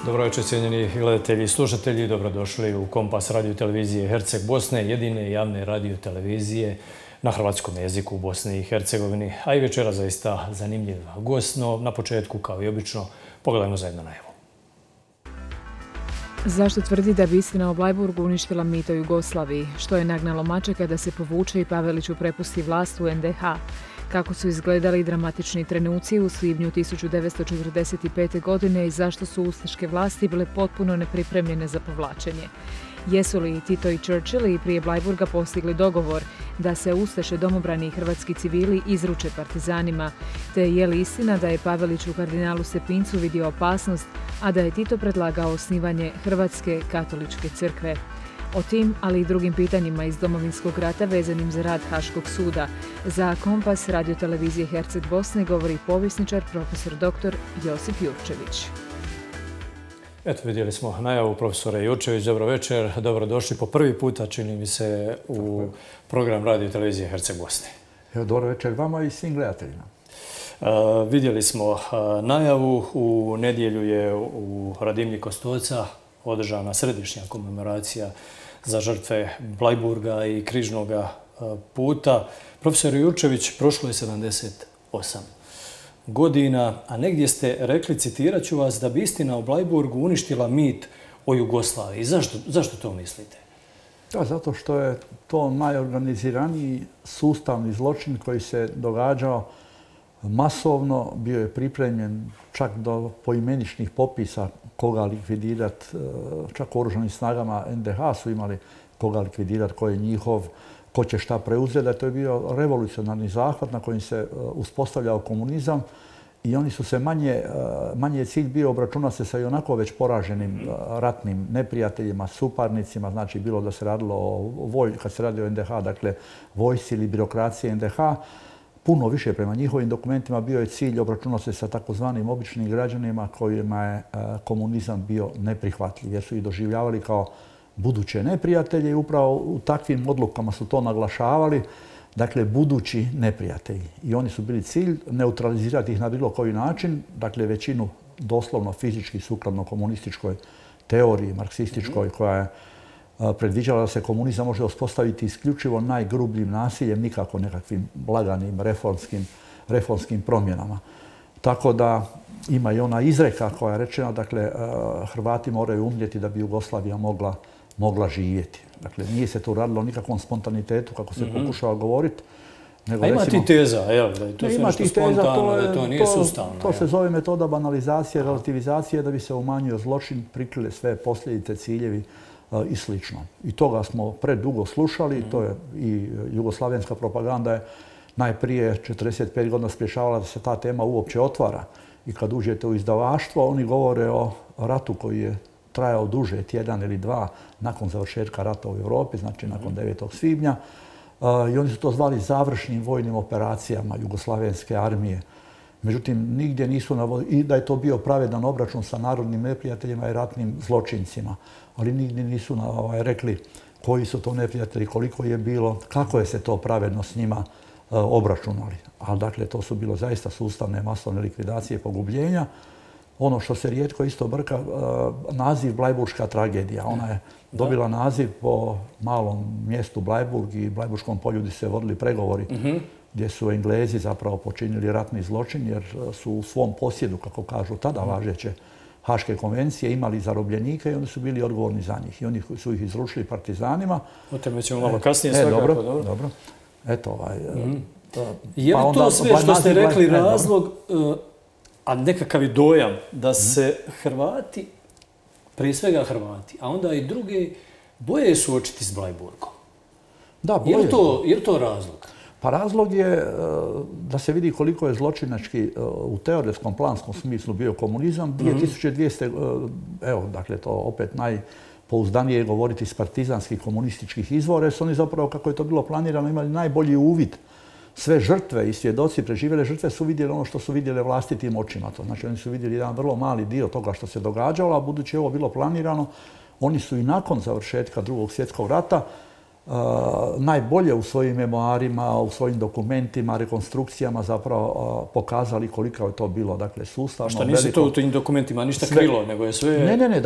Dobro večer, cijenjeni gledatelji i slušatelji. Dobrodošli u Kompas radio televizije Herceg Bosne, jedine javne radio televizije na hrvatskom jeziku u Bosni i Hercegovini. A i večera zaista zanimljiv gost, no na početku, kao i obično, pogledajmo zajedno najavu. Zašto tvrdi da bi istina o Bleiburgu uništila mit o Jugoslaviji? Što je nagnalo Mačeka da se povuče i Paveliću prepusti vlast u NDH? Kako su izgledali dramatični trenuci u svibnju 1945. godine i zašto su ustaške vlasti bile potpuno nepripremljene za povlačenje? Jesu li Tito i Churchill i prije Bleiburga postigli dogovor da se ustaše, domobrani i hrvatski civili izruče partizanima? Te je li istina da je Pavelić u kardinalu Stepincu vidio opasnost, a da je Tito predlagao osnivanje Hrvatske katoličke crkve? O tim, ali i drugim pitanjima iz Domovinskog rata vezanim za rad Haškog suda. Za Kompas radiotelevizije Herceg Bosne govori povjesničar profesor dr. Josip Jurčević. Eto, vidjeli smo najavu profesora Jurčević. Dobro večer, dobrodošli po prvi puta, čini mi se, u program radiotelevizije Herceg Bosne. Dobro večer vama i svim gledateljima. Vidjeli smo najavu. U nedjelju je u Radimlji Kostolca održana središnja komemoracija za žrtve Bleiburga i križnoga puta. Profesor Jurčević, prošlo je 78 godina, a negdje ste rekli, citirat ću vas, da bi istina o Bleiburgu uništila mit o Jugoslaviji. Zašto to mislite? Da, zato što je to najorganiziraniji sustavni zločin koji se događao masovno, bio je pripremljen čak do poimeničnih popisa koga likvidirati, čak u oružanim snagama NDH su imali koga likvidirati, ko je njihov, ko će šta preuzeti. To je bio revolucionarni zahvat na kojim se uspostavljao komunizam i oni su se manje je cilj bio obračunati se sa i onako već poraženim ratnim neprijateljima, suparnicima, znači bilo da se radilo o kad se radi o NDH, dakle vojsci ili birokracije NDH, puno više prema njihovim dokumentima bio je cilj obračunati se sa takozvanim običnim građanima kojima je komunizam bio neprihvatljiv jer su ih doživljavali kao buduće neprijatelje i upravo u takvim odlukama su to naglašavali, dakle budući neprijatelji. I oni su bili cilj neutralizirati ih na bilo koji način, dakle većinu doslovno fizički sukladno komunističkoj teoriji, marksističkoj, koja je predviđala da se komunizam može uspostaviti isključivo najgrubljim nasiljem, nikako nekakvim laganim reformskim promjenama. Tako da ima i ona izreka koja je rečena, dakle, Hrvati moraju umrijeti da bi Jugoslavija mogla živjeti. Dakle, nije se tu radilo o nikakvom spontanitetu, kako se pokušava govoriti. A ima ti teza, jel? Da je to sve nešto spontano, da to nije sustavno. To se zove metoda banalizacije, relativizacije, da bi se umanjio zločin, prikrile sve posljedice, ciljevi i slično. I toga smo predugo slušali, to je i jugoslavenska propaganda je najprije 45 godina sprječavala da se ta tema uopće otvara. I kad uđete u izdavaštvo, oni govore o ratu koji je trajao duže, tjedan ili dva, nakon završetka rata u Europi, znači nakon 9. svibnja. I oni su to zvali završnim vojnim operacijama jugoslavenske armije. Međutim, nigdje nisu navodili i da je to bio pravedan obračun sa narodnim neprijateljima i ratnim zločincima. Ali nigdje nisu rekli koji su to neprijatelji, koliko je bilo, kako je se to pravedno s njima obračunali. Ali dakle, to su bilo zaista sustavne masovne likvidacije i pogubljenja. Ono što se rijetko isto brka, naziv Bleiburška tragedija. Ona je dobila naziv po malom mjestu Bleiburg i Bleiburškom polju gdje se vodili pregovori gdje su Englezi zapravo počinili ratni zločin jer su u svom posjedu, kako kažu tada važeće Haške konvencije, imali zarobljenike i oni su bili odgovorni za njih. I oni su ih izručili partizanima. O tome ćemo malo kasnije svakako. Dobro. Eto, je li to sve što ste rekli razlog, a nekakav je dojam da se Hrvati, prije svega Hrvati, a onda i druge, boje suočiti s Bleiburgom? Da, boje. Je li to razlog? Pa razlog je da se vidi koliko je zločinački u teoretskom, planskom smislu bio komunizam. 2200, evo, dakle, to opet najpouzdanije govoriti iz partizanskih komunističkih izvora, jer su oni zapravo, kako je to bilo planirano, imali najbolji uvid. Sve žrtve i svjedoci preživjele žrtve su vidjeli ono što su vidjeli vlastitim očima. Znači, oni su vidjeli jedan vrlo mali dio toga što se događalo, a budući je ovo bilo planirano, oni su i nakon završetka Drugog svjetskog rata najbolje u svojim memoarima, u svojim dokumentima, rekonstrukcijama zapravo pokazali koliko je to bilo, dakle, sustavno. Šta nisi to u tim dokumentima ništa krilo, nego je sve... Ne,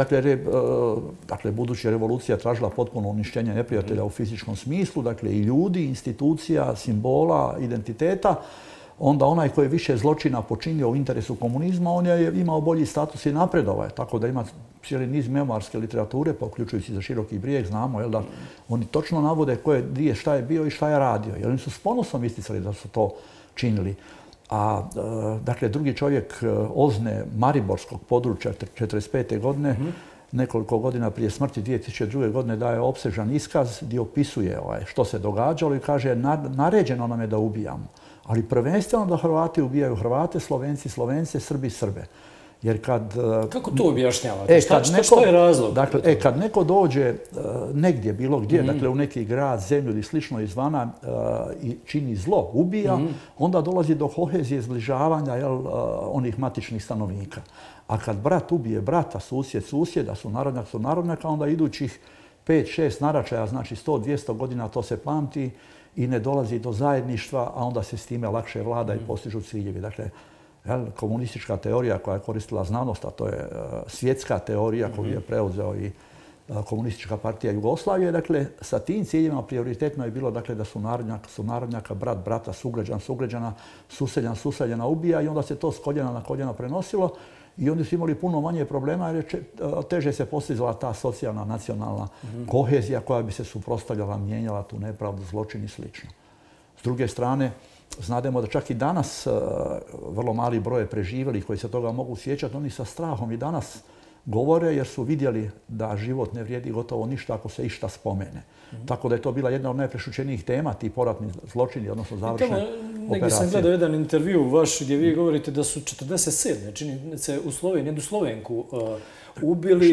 dakle, budući je revolucija tražila potpuno uništenje neprijatelja u fizičkom smislu, dakle, i ljudi, institucija, simbola, identiteta, onda onaj koji je više zločina počinio u interesu komunizma, on je imao bolji status i napredovao. Tako da ima cijeli niz memoarske literature, pa uključujući za Široki brijeg, znamo da oni točno navode ko je gdje, šta je bio i šta je radio. Jer oni su s ponosom isticali da su to činili. A, dakle, drugi čovjek Ozne Mariborskog područja 1945. godine, nekoliko godina prije smrti 2002. godine daje opsežan iskaz gdje opisuje što se događalo i kaže naređeno nam je da ubijamo. Ali prvenstveno da Hrvati ubijaju Hrvate, Slovenci Slovence, Srbi Srbe. Jer kad... Kako to objašnjavate? Šta je razlog? Dakle, kad neko dođe negdje, bilo gdje, dakle u neki grad, zemlju ili slično izvana i čini zlo, ubija, onda dolazi do kohezije, zbližavanja onih matičnih stanovnika. A kad brat ubije brata, susjed susjeda, sunarodnjaka, onda idućih 5-6 naračaja, znači 100-200 godina to se pamti i ne dolazi do zajedništva, a onda se s time lakše vlada i postižu ciljevi. Dakle, komunistička teorija koja je koristila znanost, a to je svjetska teorija koju je preuzeo i komunistička partija Jugoslavije, dakle, sa tim ciljima prioritetno je bilo dakle, da sunarodnjaka, brat, brata, sugrađana, suseljana ubija i onda se to s koljena na koljeno prenosilo i oni su imali puno manje problema jer teže se postizala ta socijalna, nacionalna kohezija koja bi se suprotstavljala, mijenjala tu nepravdu, zločin i sl. S druge strane, znademo da čak i danas vrlo mali broj preživjelih koji se toga mogu sjećati, oni sa strahom i danas govore jer su vidjeli da život ne vrijedi gotovo ništa ako se išta spomene. Tako da je to bila jedna od najprešućenijih tema, ti poratni zločini, odnosno završne operacije. Negdje sam gledao jedan intervju vaš gdje vi govorite da su 47. čini se u Sloveniji, jednu Slovenku ubili...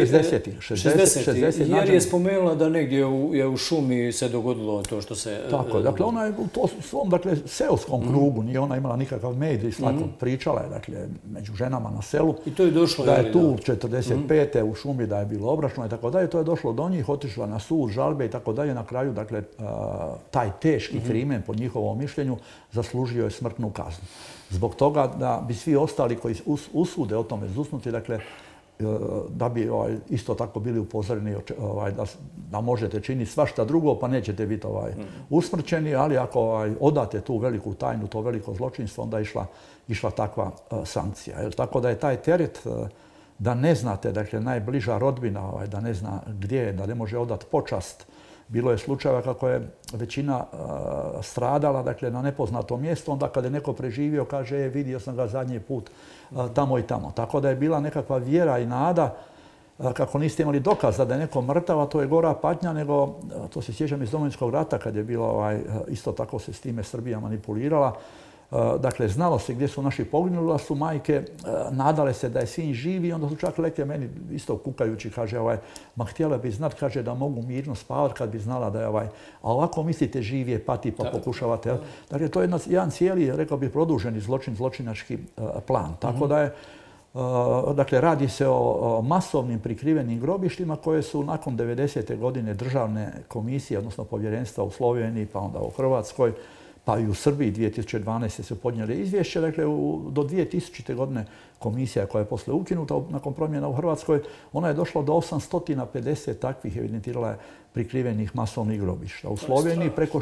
60. Jer je spomenula da negdje je u šumi se dogodilo to što se... Tako, dakle ona je u svom seoskom krugu, nije ona imala nikakav medij, svako pričala je dakle, među ženama na selu. I to je došlo, da je tu 45. u šumi da je bilo obračuna i tako dalje. To je došlo do njih, otišla na sud, žalbe i tako dalje. Na kraju, dakle, taj teški krimen, po njihovom mišljenju, zaslužio je smrtnu kaznu. Zbog toga da bi svi ostali koji usude o tome zusnuti, dakle, da bi isto tako bili upozoreni da možete činiti svašta drugo pa nećete biti usmrćeni, ali ako odate tu veliku tajnu, to veliko zločinstvo, onda je išla takva sankcija. Tako da je taj teret da ne znate, dakle najbliža rodbina, da ne zna gdje je, da ne može odati počast. Bilo je slučajeva kako je većina stradala, dakle, na nepoznatom mjestu, onda kada je neko preživio, kaže, vidio sam ga zadnji put tamo i tamo. Tako da je bila nekakva vjera i nada, kako niste imali dokaza da je neko mrtav, a to je gora patnja, nego, to se sjećam iz Domovinskog rata, kad je bilo, isto tako se s time Srbija manipulirala. Dakle, znalo se gdje su naši poginuli, a su majke nadale se da je sin živ i onda su čak rekle meni, isto kukajući, kaže, ma htjela bi znat, kaže, da mogu mirno spavati kad bi znala da je a ovako mislite živ je, pati pa pokušavate. Dakle, to je jedan cijeli, rekao bih, produženi zločinački plan. Tako da je, dakle, radi se o masovnim prikrivenim grobištima koje su nakon 90. godine državne komisije, odnosno povjerenstva u Sloveniji, pa onda u Hrvatskoj, pa i u Srbiji 2012. su podnijeli izvješće. Dakle, do 2000. godine komisija koja je posle ukinuta nakon promjena u Hrvatskoj, ona je došla do 850 takvih, evidentirala je prikrivenih masovnih grobišta. U Sloveniji preko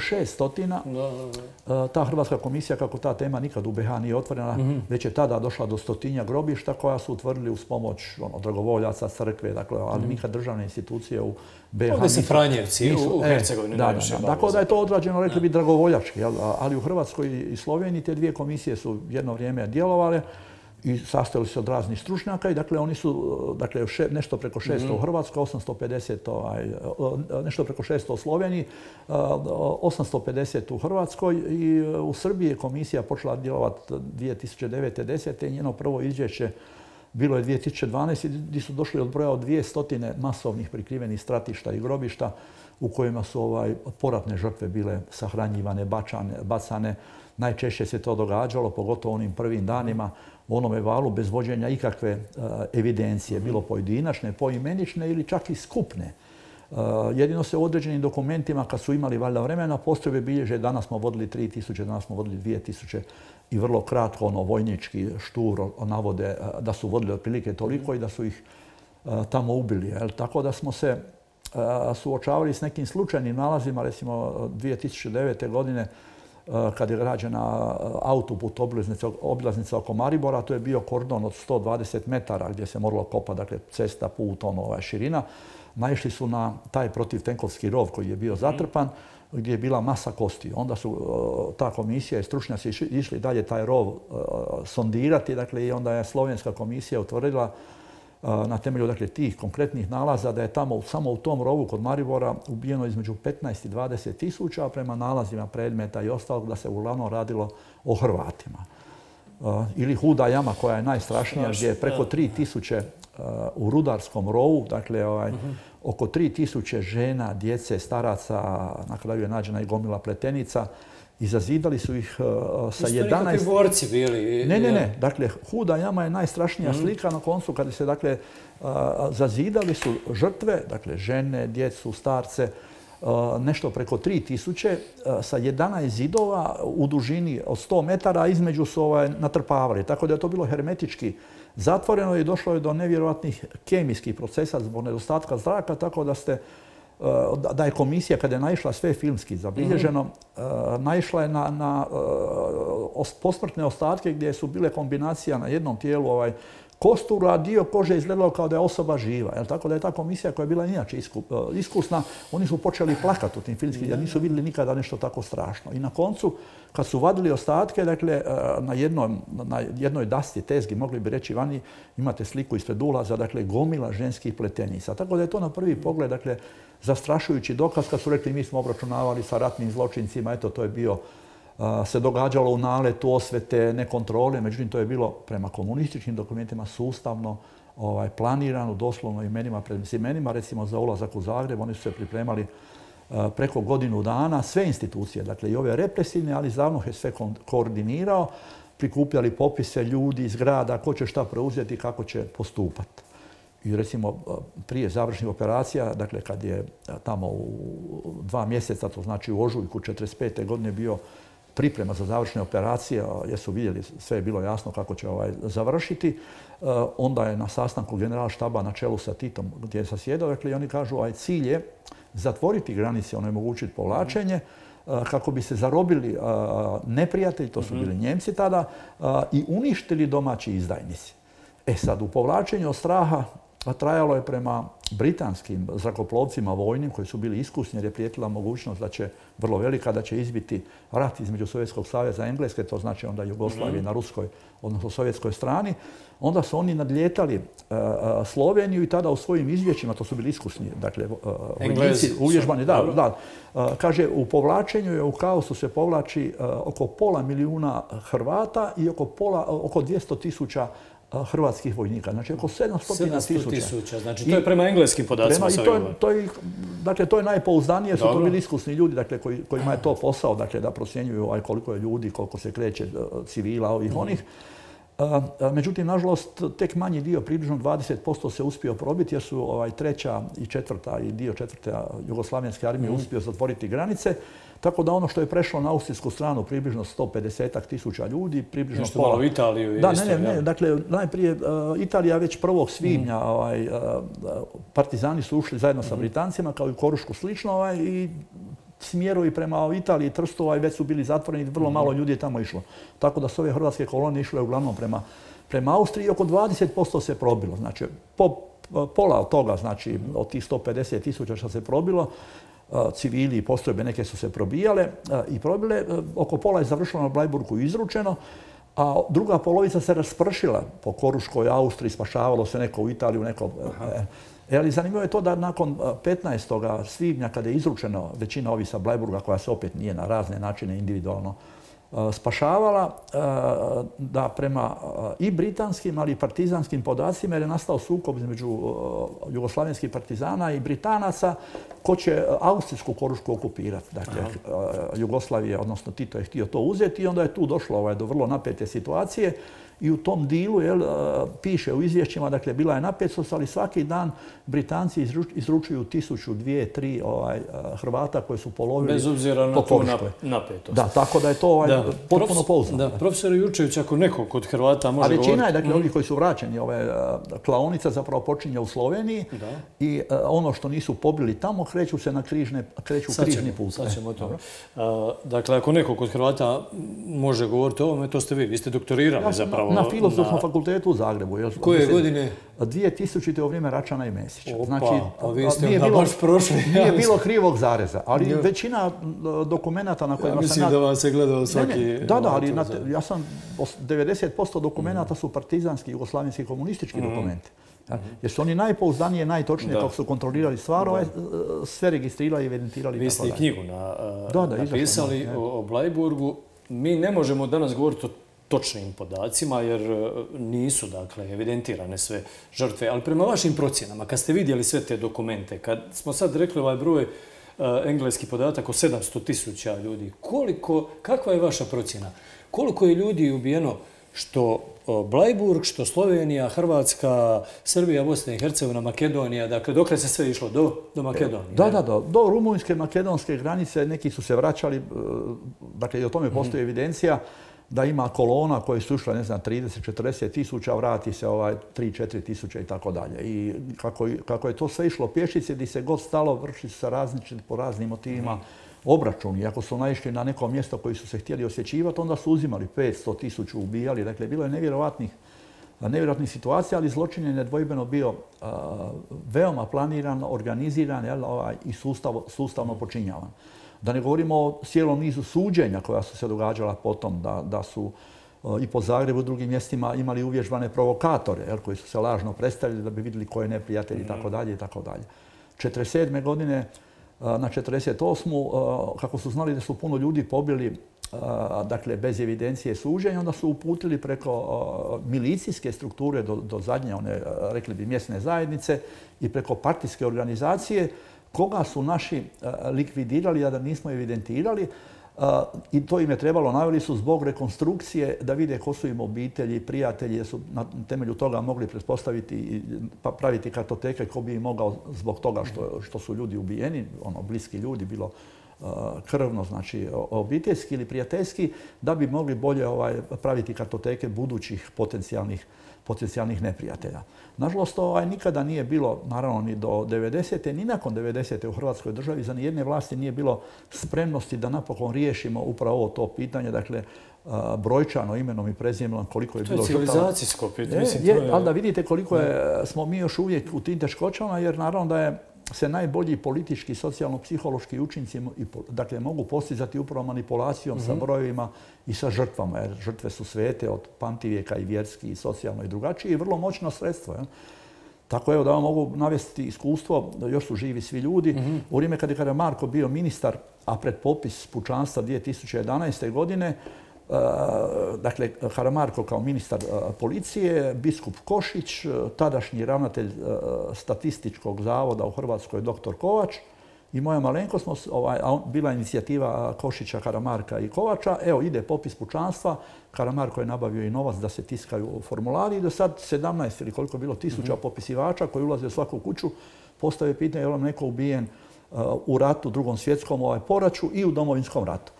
600. Ta Hrvatska komisija, kako ta tema nikad u BiH nije otvorena, već je tada došla do 100 grobišta koja su utvrdili uz pomoć dragovoljaca, crkve, dakle, ali nikad državne institucije u BiH. Ovdje se Franjevci u Hercegovini najviše bavili. Tako da je to odrađeno, rekli bi, dragovoljački, ali u Hrvatskoj i Sloveniji te dvije komisije su jedno vrijeme djelovale i sastojali se od raznih stručnjaka i dakle oni su nešto preko 600 u Hrvatskoj, 850 nešto preko 600 u Sloveniji, 850 u Hrvatskoj i u Srbiji je komisija počela djelovati 2009. 10. i njeno prvo izvješće bilo je 2012. gdje su došli od broja od 200 masovnih prikrivenih stratišta i grobišta u kojima su poratne žrtve bile sahranjivane, bacane. Najčešće se to događalo, pogotovo onim prvim danima, u onome valu bez vođenja ikakve evidencije, bilo pojedinačne, poimenične ili čak i skupne. Jedino se u određenim dokumentima, kad su imali valjda vremena, postrojbe bilježe, danas smo vodili 3000, danas smo vodili 2000 i vrlo kratko vojnički štur navode da su vodili otprilike toliko i da su ih tamo ubili. Tako da smo se suočavali s nekim slučajnim nalazima, recimo 2009. godine kad je građena autoput obilaznica oko Maribora, to je bio kordon od 120 metara gdje se moralo kopati, dakle cesta, put, širina. Naišli su na taj protivtenkovski rov koji je bio zatrpan, gdje je bila masa kosti. Onda su ta komisija i stručnjaci išli dalje taj rov sondirati, dakle, i onda je slovenska komisija utvrdila na temelju, dakle, tih konkretnih nalaza da je tamo samo u tom rovu kod Maribora ubijeno između 15 i 20 tisuća, a prema nalazima predmeta i ostalog da se uglavnom radilo o Hrvatima. Ili Huda jama koja je najstrašnija, gdje je preko 3000 u rudarskom rovu, dakle oko 3000 žena, djece, staraca, na kraju je nađena i gomila pletenica i zazidali su ih sa 11... Nekakvi borci bili. Ne. Dakle, Huda jama je najstrašnija slika na koncu kada se, dakle, zazidali su žrtve, dakle, žene, djecu, starce, nešto preko 3000 sa 11 zidova u dužini od 100 metara, a između su natrpavali. Tako da je to bilo hermetički zatvoreno i došlo je do nevjerojatnih kemijskih procesa zbog nedostatka zraka, tako da je komisija, kada je naišla, sve filmski zabilježeno, naišla je na posmrtne ostatke gdje su bile kombinacija na jednom tijelu kostura, a dio kože izgledalo kao da je osoba živa. Tako da je ta komisija, koja je bila inače iskusna, oni su počeli plakati u tim filmskim, jer nisu vidjeli nikada nešto tako strašno. I na koncu, kad su vadili ostatke, dakle, na jednoj dasti tezgi, mogli bi reći vani, imate sliku ispred ulaza, dakle, gomila ženskih pletenica. Tako da je to na prvi pogled, dakle, zastrašujući dokaz kad su rekli mi smo obračunavali sa ratnim zločincima, eto, to je bio se događalo u naletu, osvete, nekontrole, međutim to je bilo prema komunističkim dokumentima sustavno planirano, doslovno imenima pred imenima, recimo za ulazak u Zagreb, oni su se pripremali preko godinu dana, sve institucije, dakle i ove represivne, ali Zavnoh je sve koordinirao, prikupljali popise ljudi, zgrada, ko će šta preuzeti, kako će postupati. I recimo prije završnih operacija, dakle kad je tamo u 2 mjeseca, to znači u ožujku 1945. godine bio priprema za završne operacije, jer su vidjeli, sve je bilo jasno kako će završiti. Onda je na sastanku general štaba na čelu sa Titom gdje je sasjedao, dakle, i oni kažu cilj je zatvoriti granice, onemogućiti povlačenje, kako bi se zarobili neprijatelji, to su bili Njemci tada, i uništili domaći izdajnici. Sad, u povlačenju od straha trajalo je prema britanskim zrakoplovcima vojnim koji su bili iskusni jer je prijetila mogućnost da će, vrlo velika, da će izbiti rat između Sovjetskog saveza i Engleske, to znači onda Jugoslavije na ruskoj, odnosno sovjetskoj strani. Onda su oni nadlijetali Sloveniju i tada u svojim izvješćima, to su bili iskusni, dakle, vojnici uvježbani, da. Kaže, u povlačenju je u kaosu se povlači oko 500.000 Hrvata i oko 200.000 hrvatskih vojnika. Znači, oko 700.000. Znači, to je prema engleskim podacima. Dakle, to je najpouzdanije, su to bili iskusni ljudi, dakle, kojima je to posao, dakle, da procjenjuju koliko je ljudi, koliko se kreće civila, ovih onih. Međutim, nažalost, tek manji dio, približno 20% se uspio probiti jer su 3. i 4. i dio 4. jugoslavenske armije uspio zatvoriti granice. Tako da ono što je prešlo na austrijsku stranu, približno 150.000 ljudi, približno nešto malo u Italiju. Da, ne. Dakle, najprije Italija već 1. svibnja partizani su ušli zajedno sa Britancima, kao i Korušku slično, i smjerovi prema Italiji, Trstu, već su bili zatvoreni, vrlo malo ljudi je tamo išlo. Tako da su ove hrvatske kolonije išle uglavnom prema Austriji i oko 20% se probilo. Znači, pola od toga, znači od tih 150.000 što se probilo, civili i postrojbe neke su se probijale i probile, oko pola je završilo na Blajburgu izručeno, a druga polovica se raspršila po Koruškoj, Austriji, spašavalo se neko u Italiju, neko... Ali zanimljivo je to da nakon 15. svibnja, kada je izručeno većina ovih sa Blajburga, koja se opet nije na razne načine individualno spašavala, da prema i britanskim, ali i partizanskim podacima, jer je nastao sukob između jugoslavenskih partizana i Britanaca, ko će austrijsku Korušku okupirati. Dakle, Jugoslavije, odnosno Tito je htio to uzeti i onda je tu došlo do vrlo napete situacije i u tom dilu piše u izvješćima, dakle, bila je napetost, ali svaki dan Britanci izručuju 1000, 2, 3 Hrvata koji su polovili. Bez obzira na tu napetost. Da, tako da je to potpuno pouzdano. Da, profesor Jurčević, ako neko kod Hrvata može govoriti... A većina je, dakle, ovih koji su vraćeni, klaonica zapravo počinje u Sloveniji i ono što nisu pobili tamo kreću se na križni put. Sad ćemo to. Dakle, ako neko kod Hrvata može govoriti o ovome, to ste vi. Vi ste doktorirali zapravo. Na Filozofskom fakultetu u Zagrebu. Koje godine? 2000. u vrijeme Račana i Mesića. Znači, vi ste onda baš prošli. Nije bilo krivog zareza, ali većina dokumenata na kojima sam... Mislim da vam se gledao svaki... Da, ali ja sam 90% dokumenata su partizanski, jugoslavenski, komunistički dokumenti. Jer su oni najpouzdanije, najtočnije, kako su kontrolirali stvar, sve registrirali i evidentirali. Vi ste i knjigu napisali o Bleiburgu. Mi ne možemo danas govoriti o točnim podacima, jer nisu, dakle, evidentirane sve žrtve. Ali prema vašim procjenama, kad ste vidjeli sve te dokumente, kad smo sad rekli ovaj broj, engleski podatak o 700.000 ljudi, kakva je vaša procjena? Koliko je ljudi ubijeno što Bleiburg, što Slovenija, Hrvatska, Srbija, Bosna i Hercegovina, Makedonija, dakle, dokle se sve išlo? Do Makedonije? Da. Do rumunjske, makedonske granice neki su se vraćali, dakle, i o tome postoji evidencija da ima kolona koje su išle, 30-40 tisuća, vrati se 3-4 tisuća i tako dalje. I kako je to sve išlo pješice, gdje se god stalo, vrši se po raznim motivima obračuni. Ako su naišli na neko mjesto koji su se htjeli osjećivati, onda su uzimali 500, 1000, ubijali. Dakle, bilo je nevjerojatnih situacija, ali zločin je nedvojbeno bio veoma planiran, organiziran i sustavno počinjavan. Da ne govorimo o cijelom nizu suđenja koja su se događala potom, da su i po Zagrebu i drugim mjestima imali uvježbane provokatore koji su se lažno predstavili da bi vidjeli ko je neprijatelj itd. 1947. godine na 1948. kako su znali da su puno ljudi pobili, dakle, bez evidencije suđenja, onda su uputili preko milicijske strukture do zadnje, one, rekli bi, mjesne zajednice i preko partijske organizacije, koga su naši likvidirali, a da nismo evidentirali. I to im je trebalo, naveli su zbog rekonstrukcije da vide ko su im obitelji, prijatelji, jer su na temelju toga mogli pretpostaviti i praviti kartoteke ko bi im mogao zbog toga što su ljudi ubijeni, bliski ljudi, bilo krvno, znači obiteljski ili prijateljski, da bi mogli bolje praviti kartoteke budućih potencijalnih neprijatelja. Nažalost, nikada nije bilo, naravno ni do 90. ni nakon 90. u Hrvatskoj državi za nijedne vlasti nije bilo spremnosti da napokon riješimo upravo to pitanje, dakle, brojčano, imenom i prezimenom, koliko je bilo žrtava. To je civilizacijsko pitanje. Ali da vidite koliko smo mi još uvijek u tim teškoćama, jer naravno da se najbolji politički, socijalno-psihološki učinci dakle, mogu postizati upravo manipulacijom sa brojevima i sa žrtvama, jer žrtve su svete od pamtivijeka i vjerski i socijalno i drugačije i vrlo moćno sredstvo. Tako da vam mogu navesti iskustvo, još su živi svi ljudi. U vrijeme kada je Karamarko bio ministar, a pred popis pučanstva 2011. godine, dakle, Karamarko kao ministar policije, biskup Košić, tadašnji ravnatelj statističkog zavoda u Hrvatskoj, dr. Kovač, i moja malenkost, bila inicijativa Košića, Karamarka i Kovača. Evo, ide popis pučanstva. Karamarko je nabavio i novac da se tiskaju formulari i do sad 17 ili koliko je bilo tisuća popisivača koji ulaze u svaku kuću postave pitanje je li neko ubijen u ratu, Drugom svjetskom, poraću i u Domovinskom ratu.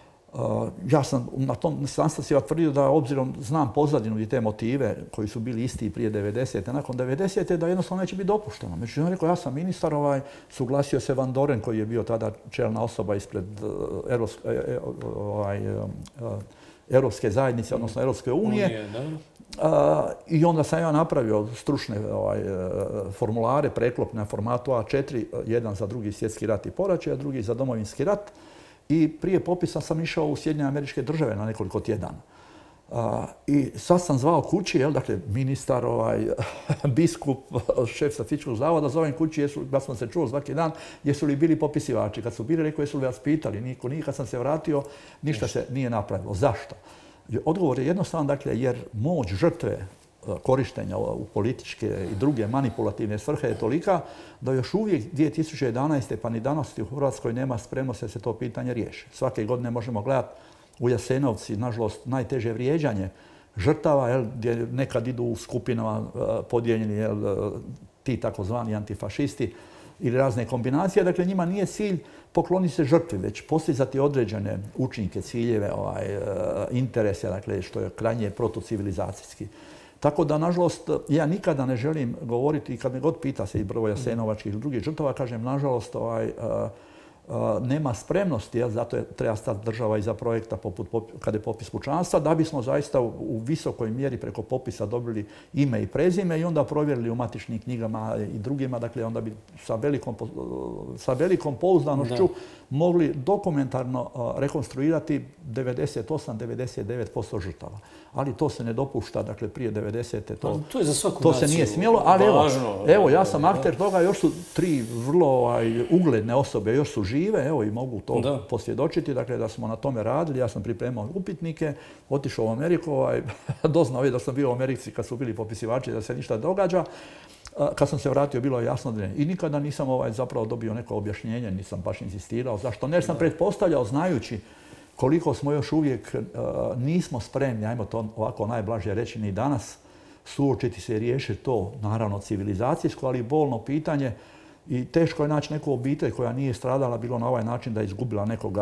Ja sam na tom sastancima tvrdio da, obzirom znam pozadinu i te motive koji su bili isti i prije 90. nakon 90. da jednostavno neće biti dopušteno. Međutim, on rekao, ja sam ministar, suglasio se Van Doren koji je bio tada čelna osoba ispred Europske zajednice, odnosno Europske unije. I onda sam ja napravio stručne formulare, preklopne na formatu A4, jedan za Drugi svjetski rat i poraćaj, a drugi za Domovinski rat. I prije popisa sam išao u Sjedinjene Američke Države na nekoliko tjedana. I sad sam zvao kući, dakle, ministar, biskup, šef statističkog zavoda, zovem kući, da smo se čuli svaki dan, jesu li bili popisivači. Kad su bili, rekao, jesu li vas pitali, niko nije. Kad sam se vratio, ništa se nije napravilo. Zašto? Odgovor je jednostavan, dakle, jer moć žrtve korištenja u političke i druge manipulativne svrhe je tolika da još uvijek 2011. pa ni danas u Hrvatskoj nema spremnosti da se to pitanje riješi. Svake godine možemo gledati u Jasenovci, nažalost, najteže vrijeđanje žrtava, gdje nekad idu u skupinama podijeljeni ti takozvani antifašisti ili razne kombinacije. Dakle, njima nije cilj pokloniti se žrtvi, već postizati određene učinke, ciljeve, interese, dakle, što je krajnje protocivilizacijski. Tako da, nažalost, ja nikada ne želim govoriti, kad me god pita se i broj jasenovačkih ili drugih žrtava, kažem, nažalost, nema spremnosti, zato treba stati država iza projekta kada je popis pučanstva, da bismo zaista u visokoj mjeri preko popisa dobili ime i prezime i onda provjerili u matičnim knjigama i drugima, dakle onda bi sa velikom pouzdanošću mogli dokumentarno rekonstruirati 98-99% žrtava. Ali to se ne dopušta, dakle prije 90. to se nije smjelo, ali evo, ja sam akter toga, još su 3 vrlo ugledne osobe, još su žive, evo i mogu to posvjedočiti, dakle da smo na tome radili, ja sam pripremao upitnike, otišao u Ameriku, doznao da sam bio u Americi kad su bili popisivači da se ništa događa. Kad sam se vratio, bilo je jasno da ne. I nikada nisam zapravo dobio neko objašnjenje, nisam baš insistirao. Zašto? Ne, jer sam pretpostavljao, znajući koliko smo još uvijek nismo spremni, ajmo to ovako najblaže reći ni danas, suočiti se i riješiti to, naravno civilizacijsko, ali i bolno pitanje. I teško je naći neku obitelj koja nije stradala bilo na ovaj način da je izgubila nekoga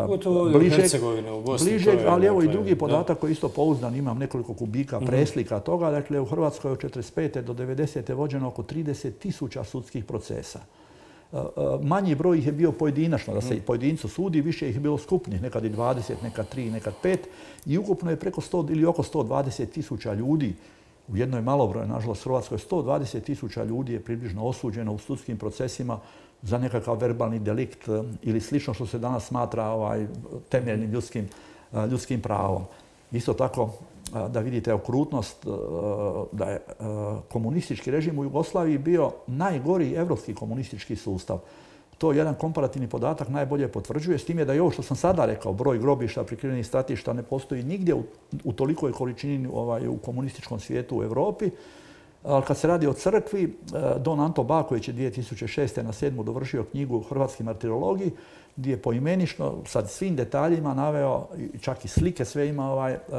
bližeg, ali evo i drugi podatak koji je isto pouzdan, imam nekoliko kubika preslika toga. Dakle, u Hrvatskoj od 1945. do 1990. je vođeno oko 30.000 sudskih procesa. Manji broj ih je bio pojedinačno, da se i pojedincu sudi, više ih je bilo skupnih, nekad i 20, nekad 3, nekad 5. I ukupno je preko 100 ili oko 120.000 ljudi u jednoj malobrojnoj, nažalost, Hrvatskoj 120.000 ljudi je približno osuđeno u sudskim procesima za nekakav verbalni delikt ili slično što se danas smatra temeljnim ljudskim pravom. Isto tako, da vidite okrutnost, da je komunistički režim u Jugoslaviji bio najgori evropski komunistički sustav. To jedan komparativni podatak najbolje potvrđuje, s time da i ovo što sam sada rekao, broj grobišta, prikrivenih stratišta ne postoji nigdje u tolikoj količini u komunističkom svijetu u Europi. Ali kad se radi o crkvi, don Anto Baković je 2006. na 7. dovršio knjigu Hrvatski martirologiji, gdje je poimenično, sad svim detaljima naveo, čak i slike sve ima,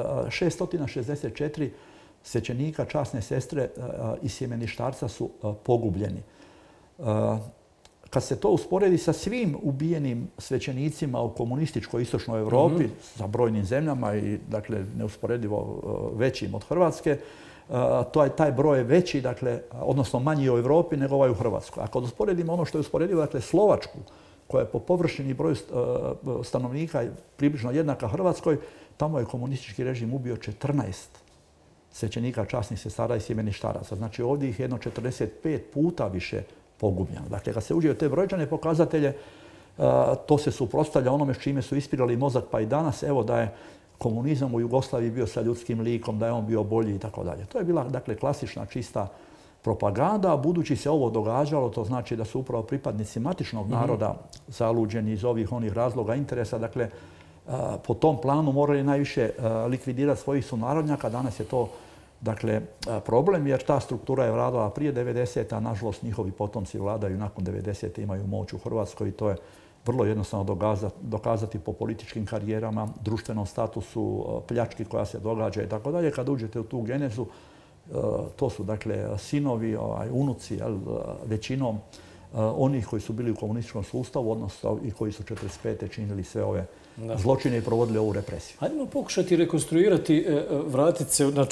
664 svećenika, časne sestre i sjemeništarca su pogubljeni. Kad se to usporedi sa svim ubijenim svećenicima u komunističkoj istočnoj Europi, sa brojnim zemljama i dakle neusporedivo većim od Hrvatske, taj broj je veći, dakle, odnosno manji u Europi nego ovaj u Hrvatskoj. A kad usporedimo ono što je usporedivo, dakle Slovačku, koja je po površini broju stanovnika približno jednaka Hrvatskoj, tamo je komunistički režim ubio 14 svećenika, časnih sestara i sjemeništaraca. Znači ovdje ih je jedno 45 puta više pogubljeno. Dakle, kad se uđe u te brojčane pokazatelje, to se suprotstavlja onome s čime su ispirali mozak pa i danas. Evo da je komunizam u Jugoslaviji bio sa ljudskim likom, da je on bio bolji i tako dalje. To je bila, dakle, klasična čista propaganda. Budući se ovo događalo, to znači da su upravo pripadnici matičnog naroda zaluđeni iz ovih onih razloga interesa. Dakle, po tom planu morali najviše likvidirati svojih sunarodnjaka. Danas je to, dakle, problem, jer ta struktura je vladala prije 90. a nažalost njihovi potomci vladaju nakon 90. imaju moć u Hrvatskoj i to je vrlo jednostavno dokazati po političkim karijerama, društvenom statusu, pljački koja se događa i tako dalje. Kad uđete u tu genezu, to su, dakle, sinovi, unuci, većinom onih koji su bili u komunističkom sustavu, odnosno i koji su 1945. činili sve ove zločine i provodili ovu represiju. Hajdemo pokušati rekonstruirati, vratiti se na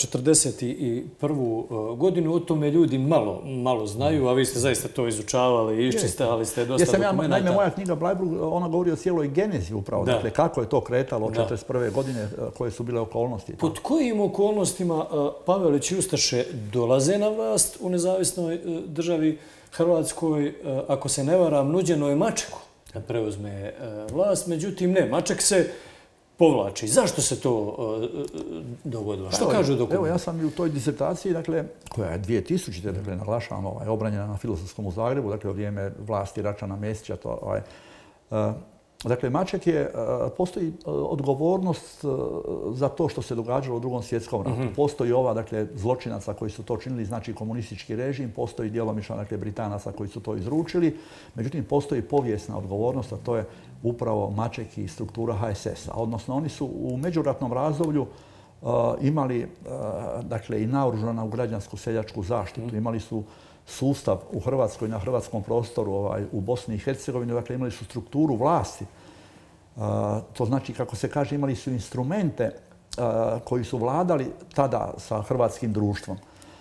1941. godinu. O tome ljudi malo znaju, a vi ste zaista to izučavali, iščitali ste dosta dokumenta. Naime, moja knjiga Bleiburg, ona govori o cijeloj genezi upravo. Dakle, kako je to kretalo od 1941. godine, koje su bile okolnosti. Pod kojim okolnostima Pavelić i ustaše dolaze na vlast u nezavisnoj državi Hrvatskoj? Ako se ne varam, nuđeno je Mačeku da preuzme vlast, međutim ne, Maček se povlači. Zašto se to dogodilo? Što kažu dokumenti? Evo, ja sam i u toj disertaciji, dakle, koja je 2000. dakle, naglašavam, obranjena na Filozofskom u Zagrebu, dakle, u vrijeme vlasti Račana Mesića, dakle, Maček postoji odgovornost za to što se događalo u Drugom svjetskom ratu. Postoji ova, dakle, zločinaca koji su to činili, znači komunistički režim, postoji djelomično, dakle, Britanaca koji su to izručili. Međutim, postoji povijesna odgovornost, a to je upravo Maček i struktura HSS-a. Odnosno, oni su u međuratnom razdoblju imali dakle, i naoružanu građansku seljačku zaštitu. Imali su sustav u Hrvatskoj, na hrvatskom prostoru, u Bosni i Hercegovini, dakle imali su strukturu vlasti. To znači, kako se kaže, imali su instrumente koji su vladali tada sa hrvatskim društvom.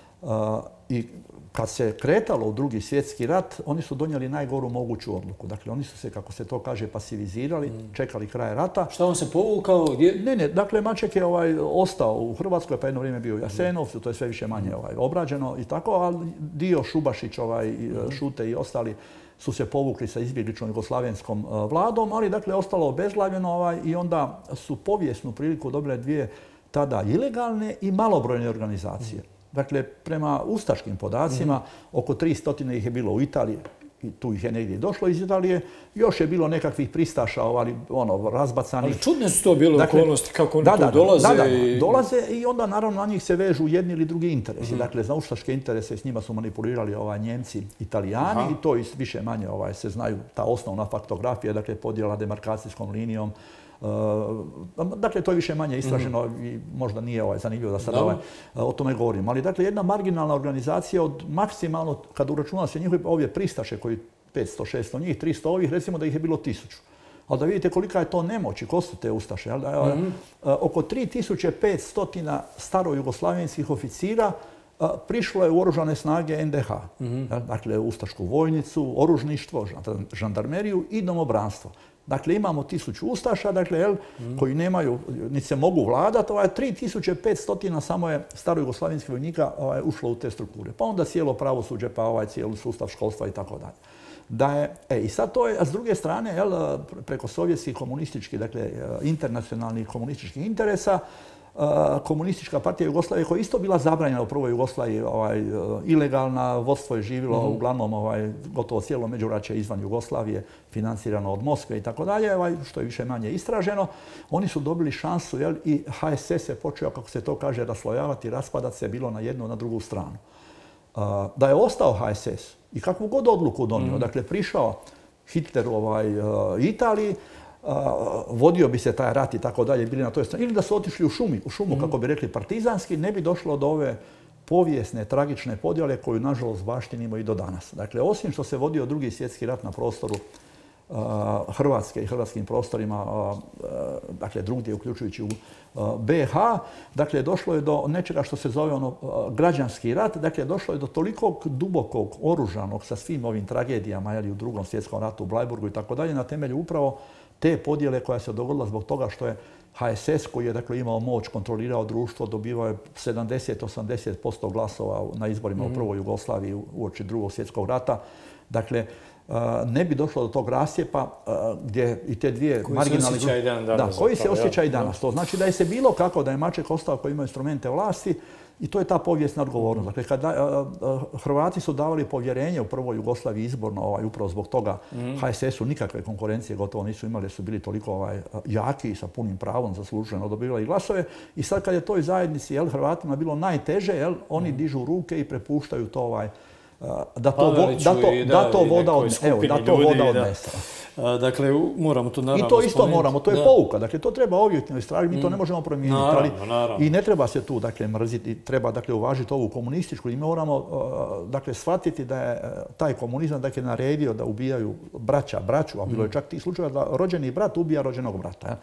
I kad se kretalo u Drugi svjetski rat, oni su donijeli najgoru moguću odluku. Dakle, oni su se, kako se to kaže, pasivizirali, čekali kraj rata. Šta on se povukao? Ne. Dakle, Maček je ostao u Hrvatskoj, pa jedno vrijeme bio u Jasenovcu, to je sve više manje obrađeno i tako, ali dio Šubašić, Šute i ostali su se povukli sa izbjegličnom jugoslavenskom vladom, ali dakle ostalo obezglavljeno i onda su povijesnu priliku dobile dvije tada ilegalne i malobrojne organizacije. Dakle, prema ustaškim podacima, oko 300 ih je bilo u Italiji, i tu ih je negdje došlo iz Italije, još je bilo nekakvih pristaša, ali razbacanih. Ali čudne su to bile okolnosti, kako oni tu dolaze. Dolaze i onda naravno na njih se vežu jedni ili drugi interesi. Dakle, za ustaške interese s njima su manipulirali Njemci, Italijani i to više manje se znaju ta osnovna faktografija, dakle podjela demarkacijskom linijom. Dakle, to je više manje istraženo i možda nije zanimljivo da sad o tome govorim. Ali dakle, jedna marginalna organizacija od maksimalno, kad uračuna se njihove ove pristaše koji 500-600 njih, 300 ovih, recimo da ih je bilo 1000. Ali da vidite kolika je to nemoć i ko su te ustaše. Oko 3500 starojugoslavenskih oficira prišlo je u oružane snage NDH. Dakle, ustašku vojnicu, oružništvo, žandarmeriju i domobranstvo. Dakle, imamo 1000 ustaša, koji nemaju, niti se mogu vladati, 3500 samo je starojugoslavenskih vojnika ušlo u te strukture. Pa onda cijelo pravosuđe, pa cijeli sustav školstva i tako dalje. I sad to je, a s druge strane, preko sovjetskih komunističkih, dakle, internacionalnih komunističkih interesa, komunistička partija Jugoslavije koja je isto bila zabranjena u prvoj Jugoslaviji, ilegalna, vodstvo je živjelo uglavnom gotovo cijelo međuračje izvan Jugoslavije, financirano od Moskve i tako dalje, što je više manje istraženo. Oni su dobili šansu i HSS je počeo, kako se to kaže, raslojavati, raspadati se bilo na jednu, na drugu stranu. Da je ostao HSS i kakvu god odluku donio, dakle prišao Hitler u Italiji, vodio bi se taj rat i tako dalje, bili na toj strani, ili da su otišli u šumu, kako bi rekli, partizanski, ne bi došlo do ove povijesne, tragične podjele koju, nažalost, baštinimo i do danas. Dakle, osim što se vodio Drugi svjetski rat na prostoru Hrvatske i hrvatskim prostorima, dakle, drugdje, uključujući u BiH, dakle, došlo je do nečega što se zove građanski rat, dakle, došlo je do tolikog dubokog, oružanog, sa svim ovim tragedijama, u Drugom svjetskom ratu u Blajburgu i tako dalje, na temelju upravo te podjele koja se dogodila zbog toga što je HSS, koji je dakle imao moć, kontrolirao društvo, dobivao je 70-80% glasova na izborima u prvoj Jugoslaviji uoči Drugog svjetskog rata. Dakle, ne bi došlo do tog rascijepa gdje i te dvije marginalne grupe koji se osjeća i danas. To znači da je se bilo kako da je Maček ostao koji ima instrumente vlasti i to je ta povijesna odgovornost. Dakle, kad Hrvati su davali povjerenje u prvoj Jugoslaviji izborno, upravo zbog toga HSS-u nikakve konkurencije gotovo nisu imali, su bili toliko jaki i sa punim pravom zasluženo dobivali glasove. I sad kad je toj zajednici Hrvatima bilo najteže, oni dižu ruke i prepuštaju to da to voda odnese. Dakle, moramo to naravno spomenuti. I to isto moramo, to je pouka. Dakle, to treba objektivno istražiti, mi to ne možemo promijeniti. I ne treba se tu mrziti, treba uvažiti ovu komunističku i moramo shvatiti da je taj komunizam naredio da ubijaju braću, a bilo je čak tih slučajeva da rođeni brat ubija rođenog brata.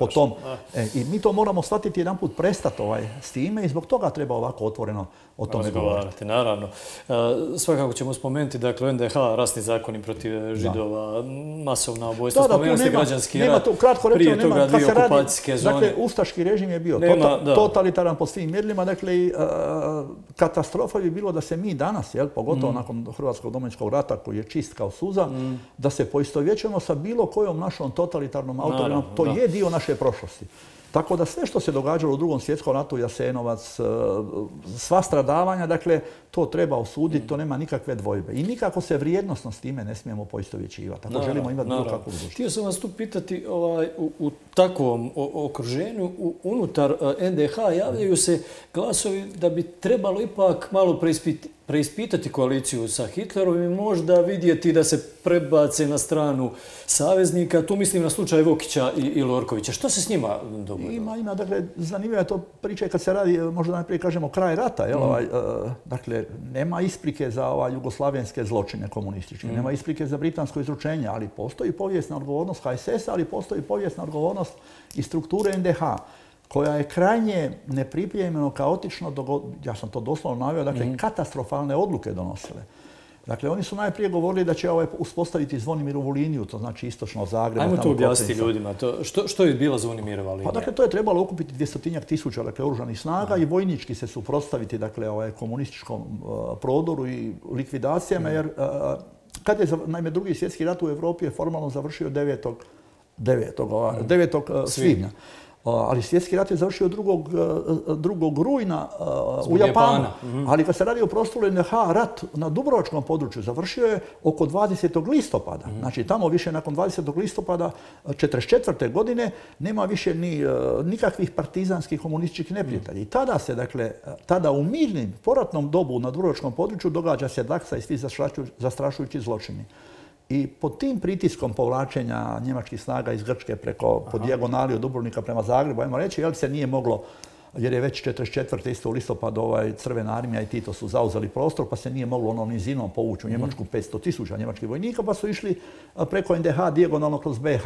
I mi to moramo shvatiti jedanput prestati s time i zbog toga treba ovako otvoreno o tome govoriti. Naravno. Svakako ćemo spomenuti, dakle, NDH, rasni zakoni protiv Židova, masovna ubojstva, spomenuli ste građanski rat, prije toga dvije okupacijske zone. Dakle, ustaški režim je bio totalitaran po svim mjerilima, dakle, katastrofa bi bilo da se mi danas, pogotovo nakon Hrvatskog domovinskog rata koji je čist kao suza, da se poistovjećujemo sa bilo kojom našom totalitarnom autonomijom, to je dio naše prošlosti. Tako da sve što se događalo u Drugom svjetskom ratu, Jasenovac, sva stradavanja, dakle, to treba osuditi, to nema nikakve dvojbe. I nikako se vrijednosno s time ne smijemo poistovjećivati. Ako želimo imati bilo kakvu budućnost. Htio sam vas tu pitati, u takvom okruženju, unutar NDH javljaju se glasovi da bi trebalo ipak malo preispitati koaliciju sa Hitlerom i možda vidjeti da se prebace na stranu saveznika. Tu mislim na slučaj Vokića i Lorkovića. Što se s njima dogodilo? Ima, dakle, zanimljiva je to priča kad se radi, možda najprije kažemo, kraj rata. Dakle, nema isprike za jugoslavenske zločine komunističke, nema isprike za britansko izručenje, ali postoji povijesna odgovornost HSS-a, ali postoji povijesna odgovornost i strukture NDH, koja je krajnje nepripremljeno, kaotično, ja sam to doslovno naveo, dakle, katastrofalne odluke donosile. Dakle, oni su najprije govorili da će uspostaviti Zvonimirovu liniju, to znači istočno od Zagreba. Ajmo to objasniti ljudima. Što je bila Zvonimirova linija? Pa dakle, to je trebalo okupiti 200.000 dakle, oružanih snaga i vojnički se suprotstaviti dakle, komunističkom prodoru i likvidacijama, jer kad je, naime, Drugi svjetski rat u Europi je formalno završio 9. svibnja. Ali svjetski rat je završio 2. rujna u Japanu. Ali kad se radi o prostoru NDH, rat na Dubrovačkom području završio je oko 20. listopada. Znači tamo više nakon 20. listopada 1944. godine nema više nikakvih partizanskih komunističkih neprijatelja. I tada se, dakle, u mirnim poratnom dobu na Dubrovačkom području događa se daksa i svi zastrašujući zločini. I pod tim pritiskom povlačenja njemačkih snaga iz Grčke po dijagonali od Dubrovnika prema Zagrebu, ajmo reći, jer se nije moglo, jer je već 1944. isto u listopadu Crvena armija i Tito su zauzeli prostor, pa se nije moglo onom nizinom povući u Njemačku 500.000 njemačkih vojnika, pa su išli preko NDH dijagonalno kroz BiH.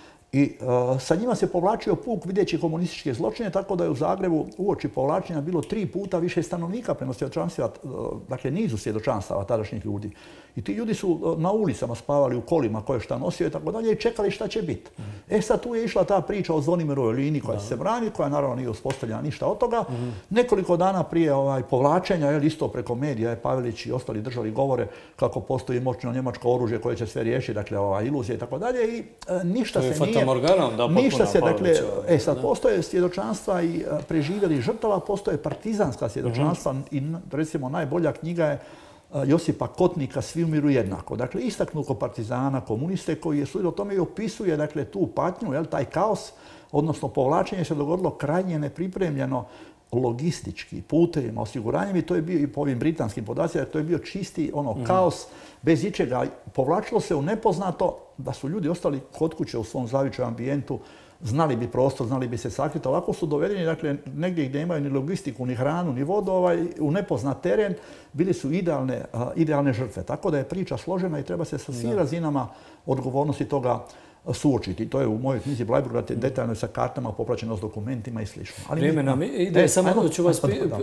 I sa njima se povlačio puk videći komunističke zločine, tako da je u Zagrebu uoči povlačenja bilo 3 puta više stanovnika prema svjedočanstvima, dakle nizu svjedočanstava tadašnjih ljudi. I ti ljudi su na ulicama spavali u kolima koje šta nosio i tako dalje i čekali šta će biti. Sad tu je išla ta priča o Zvonimirovoj liniji koja se brani, koja naravno nije uspostavljena ništa od toga. Nekoliko dana prije povlačenja, isto preko medija je Pavelić i ostali držali govore kako postoji moćno njemačko oružje koje će sve riješiti, dakle iluzije i tako dalje i ništa se nije... Ništa se, dakle, sad postoje svjedočanstva i preživjeli žrtava, postoje partizanska svjedočanstva i recimo najbolja knjiga je Josipa Kotnika Svi umiru jednako. Dakle, istaknuto partizana, komuniste koji je sudio o tome i opisuje, dakle, tu patnju, taj kaos, odnosno povlačenje se dogodilo krajnje nepripremljeno logistički, putevima, osiguranjem i to je bio i po ovim britanskim podacima, to je bio čisti kaos bez ičega. Povlačilo se u nepoznato da su ljudi ostali kod kuće u svom zavičajem ambijentu, znali bi prostor, znali bi se sakriti. Ovako su dovedeni, dakle, negdje gdje nemaju ni logistiku, ni hranu, ni vodu, u nepoznat teren, bili su idealne žrtve. Tako da je priča složena i treba se sa svim razinama odgovornosti toga suočiti. To je u mojoj knjizi Bleiburga detaljno sa kartama, popraćeno s dokumentima i sl. Vrijeme nam ide, samo ću vas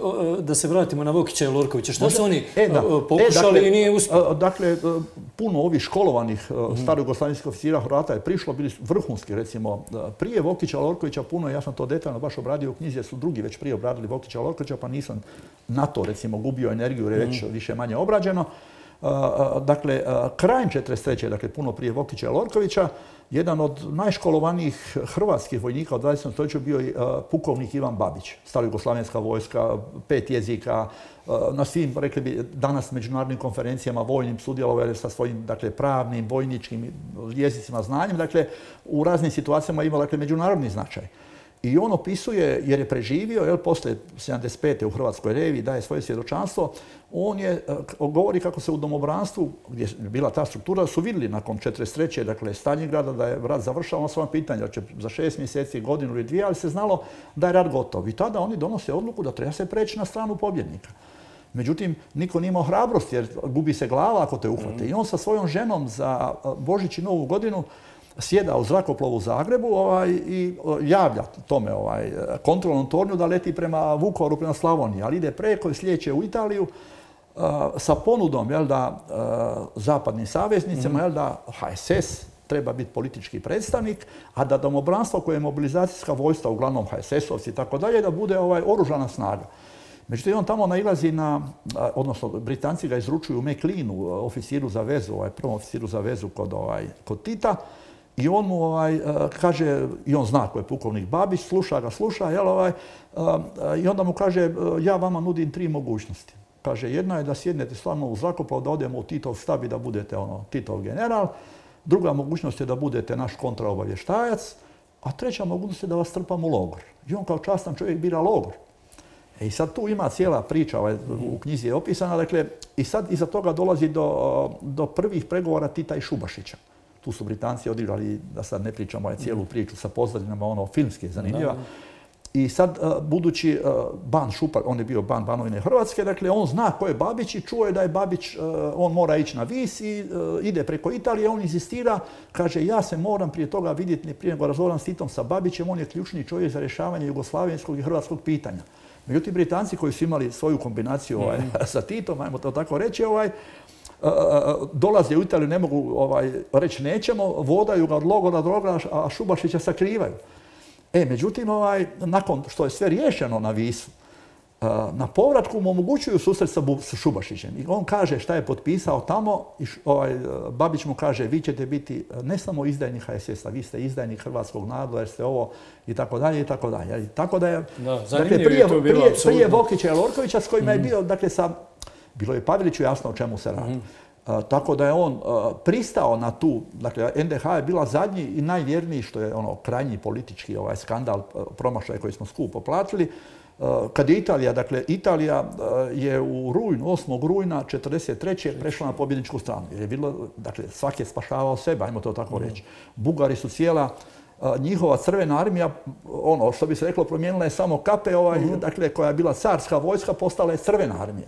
da se vratimo na Vokića i Lorkovića. Što su oni pokušali i nije uspjelo? Dakle, puno ovih školovanih starojugoslavenskih oficira Hrvata je prišlo, bili su vrhunski, recimo, prije Vokića, Lorkovića puno, ja sam to detaljno baš obradio u knjizi, jer su drugi već prije obradili Vokića, Lorkovića, pa nisam na to, recimo, gubio energiju, jer je već više manje obrađeno. Dakle, krajem 1943. dakle, puno prije Vokića i Lorkovića, jedan od najškolovanijih hrvatskih vojnika u 20. stoljeću bio je pukovnik Ivan Babić, starojugoslavenska vojska, 5 jezika, na svim, rekli bi, danas međunarodnim konferencijama vojnim sudjelovao sa svojim, dakle, pravnim, vojničkim jezicima, znanjem, dakle, u raznim situacijama imao, dakle, međunarodni značaj. I on opisuje, jer je preživio, poslije 75. u Hrvatskoj reviji daje svoje svjedočanstvo, on govori kako se u domobranstvu, gdje je bila ta struktura, su vidjeli nakon 1943. dakle Staljingrada da je rat završao na svojem pitanju, da će za 6 mjeseci, godinu ili 2, ali se znalo da je rat gotov. I tada oni donose odluku da treba se preći na stranu pobjednika. Međutim, niko nije imao hrabrost jer gubi se glava ako te uhvate. I on sa svojom ženom za Božić i Novu godinu sjeda u zrakoplovu u Zagrebu i javlja tome kontrolnom tornju da leti prema Vukovaru, prema Slavoniji, ali ide preko i slijeće u Italiju sa ponudom zapadnim saveznicima da HSS treba biti politički predstavnik, a da domobranstvo koje je mobilizacijska vojska, uglavnom HSS-ovci i tako dalje, da bude oružana snaga. Međutim, on tamo nailazi odnosno Britanci ga izručuju u Meklinu, oficiru za vezu, prvom oficiru za vezu kod Tita, i on mu kaže, i on zna ko je pukovnik Babić, sluša ga, i onda mu kaže, ja vama nudim 3 mogućnosti. Kaže, jedna je da sjednete stvarno u zrakoplov, da odemo u Titov štab i da budete Titov general. Druga mogućnost je da budete naš kontraobavještajac, a treća mogućnost je da vas trpam u logor. I on kao častan čovjek bira logor. I sad tu ima cijela priča, u knjizi je opisana, dakle, i sad iza toga dolazi do prvih pregovora Tita i Šubašića. Tu su Britanci odigrali, da sad ne pričamo cijelu priču sa pozadinama, ono filmski je zanimljiva. I sad, budući ban Šupar, on je bio ban Banovine Hrvatske, dakle, on zna ko je Babić i čuo je da je Babić, on mora ići na Vis i ide preko Italije, on insistira, kaže, ja se moram prije toga vidjeti, prije nego razgovaram s Titom sa Babićem, on je ključni čovjek za rješavanje jugoslavenskog i hrvatskog pitanja. Međutim, Britanci koji su imali svoju kombinaciju sa Titom, ajmo to tako reći, dolaze u Italiju, ne mogu reći nećemo, vodaju ga od logora do logora, a Šubašića sakrivaju. Međutim, nakon što je sve riješeno na Visu, na povratku mu omogućuju susret sa Šubašićem. I on kaže šta je potpisao tamo i Babić mu kaže vi ćete biti ne samo izdajnik HSS-a, vi ste izdajnik hrvatskog naroda jer ste ovo i tako dalje i tako dalje. Tako da je, dakle, prije Vokića i Lorkovića s kojima je bio, dakle, bilo je Paveliću jasno o čemu se radi. Tako da je on pristao na tu, dakle, NDH je bila zadnji i najvjerniji, što je krajnji politički skandal, promašaj koji smo skupo platili. Kad je Italija, dakle, Italija je u rujnu, 8. rujna 1943. prešla na pobjedničku stranu. Jer je bilo, dakle, svaki je spašavao sebe, ajmo to tako reći. Bugari su cijela, njihova crvena armija, što bi se reklo, promijenila je samo kape, dakle, koja je bila carska vojska, postala je crvena armija.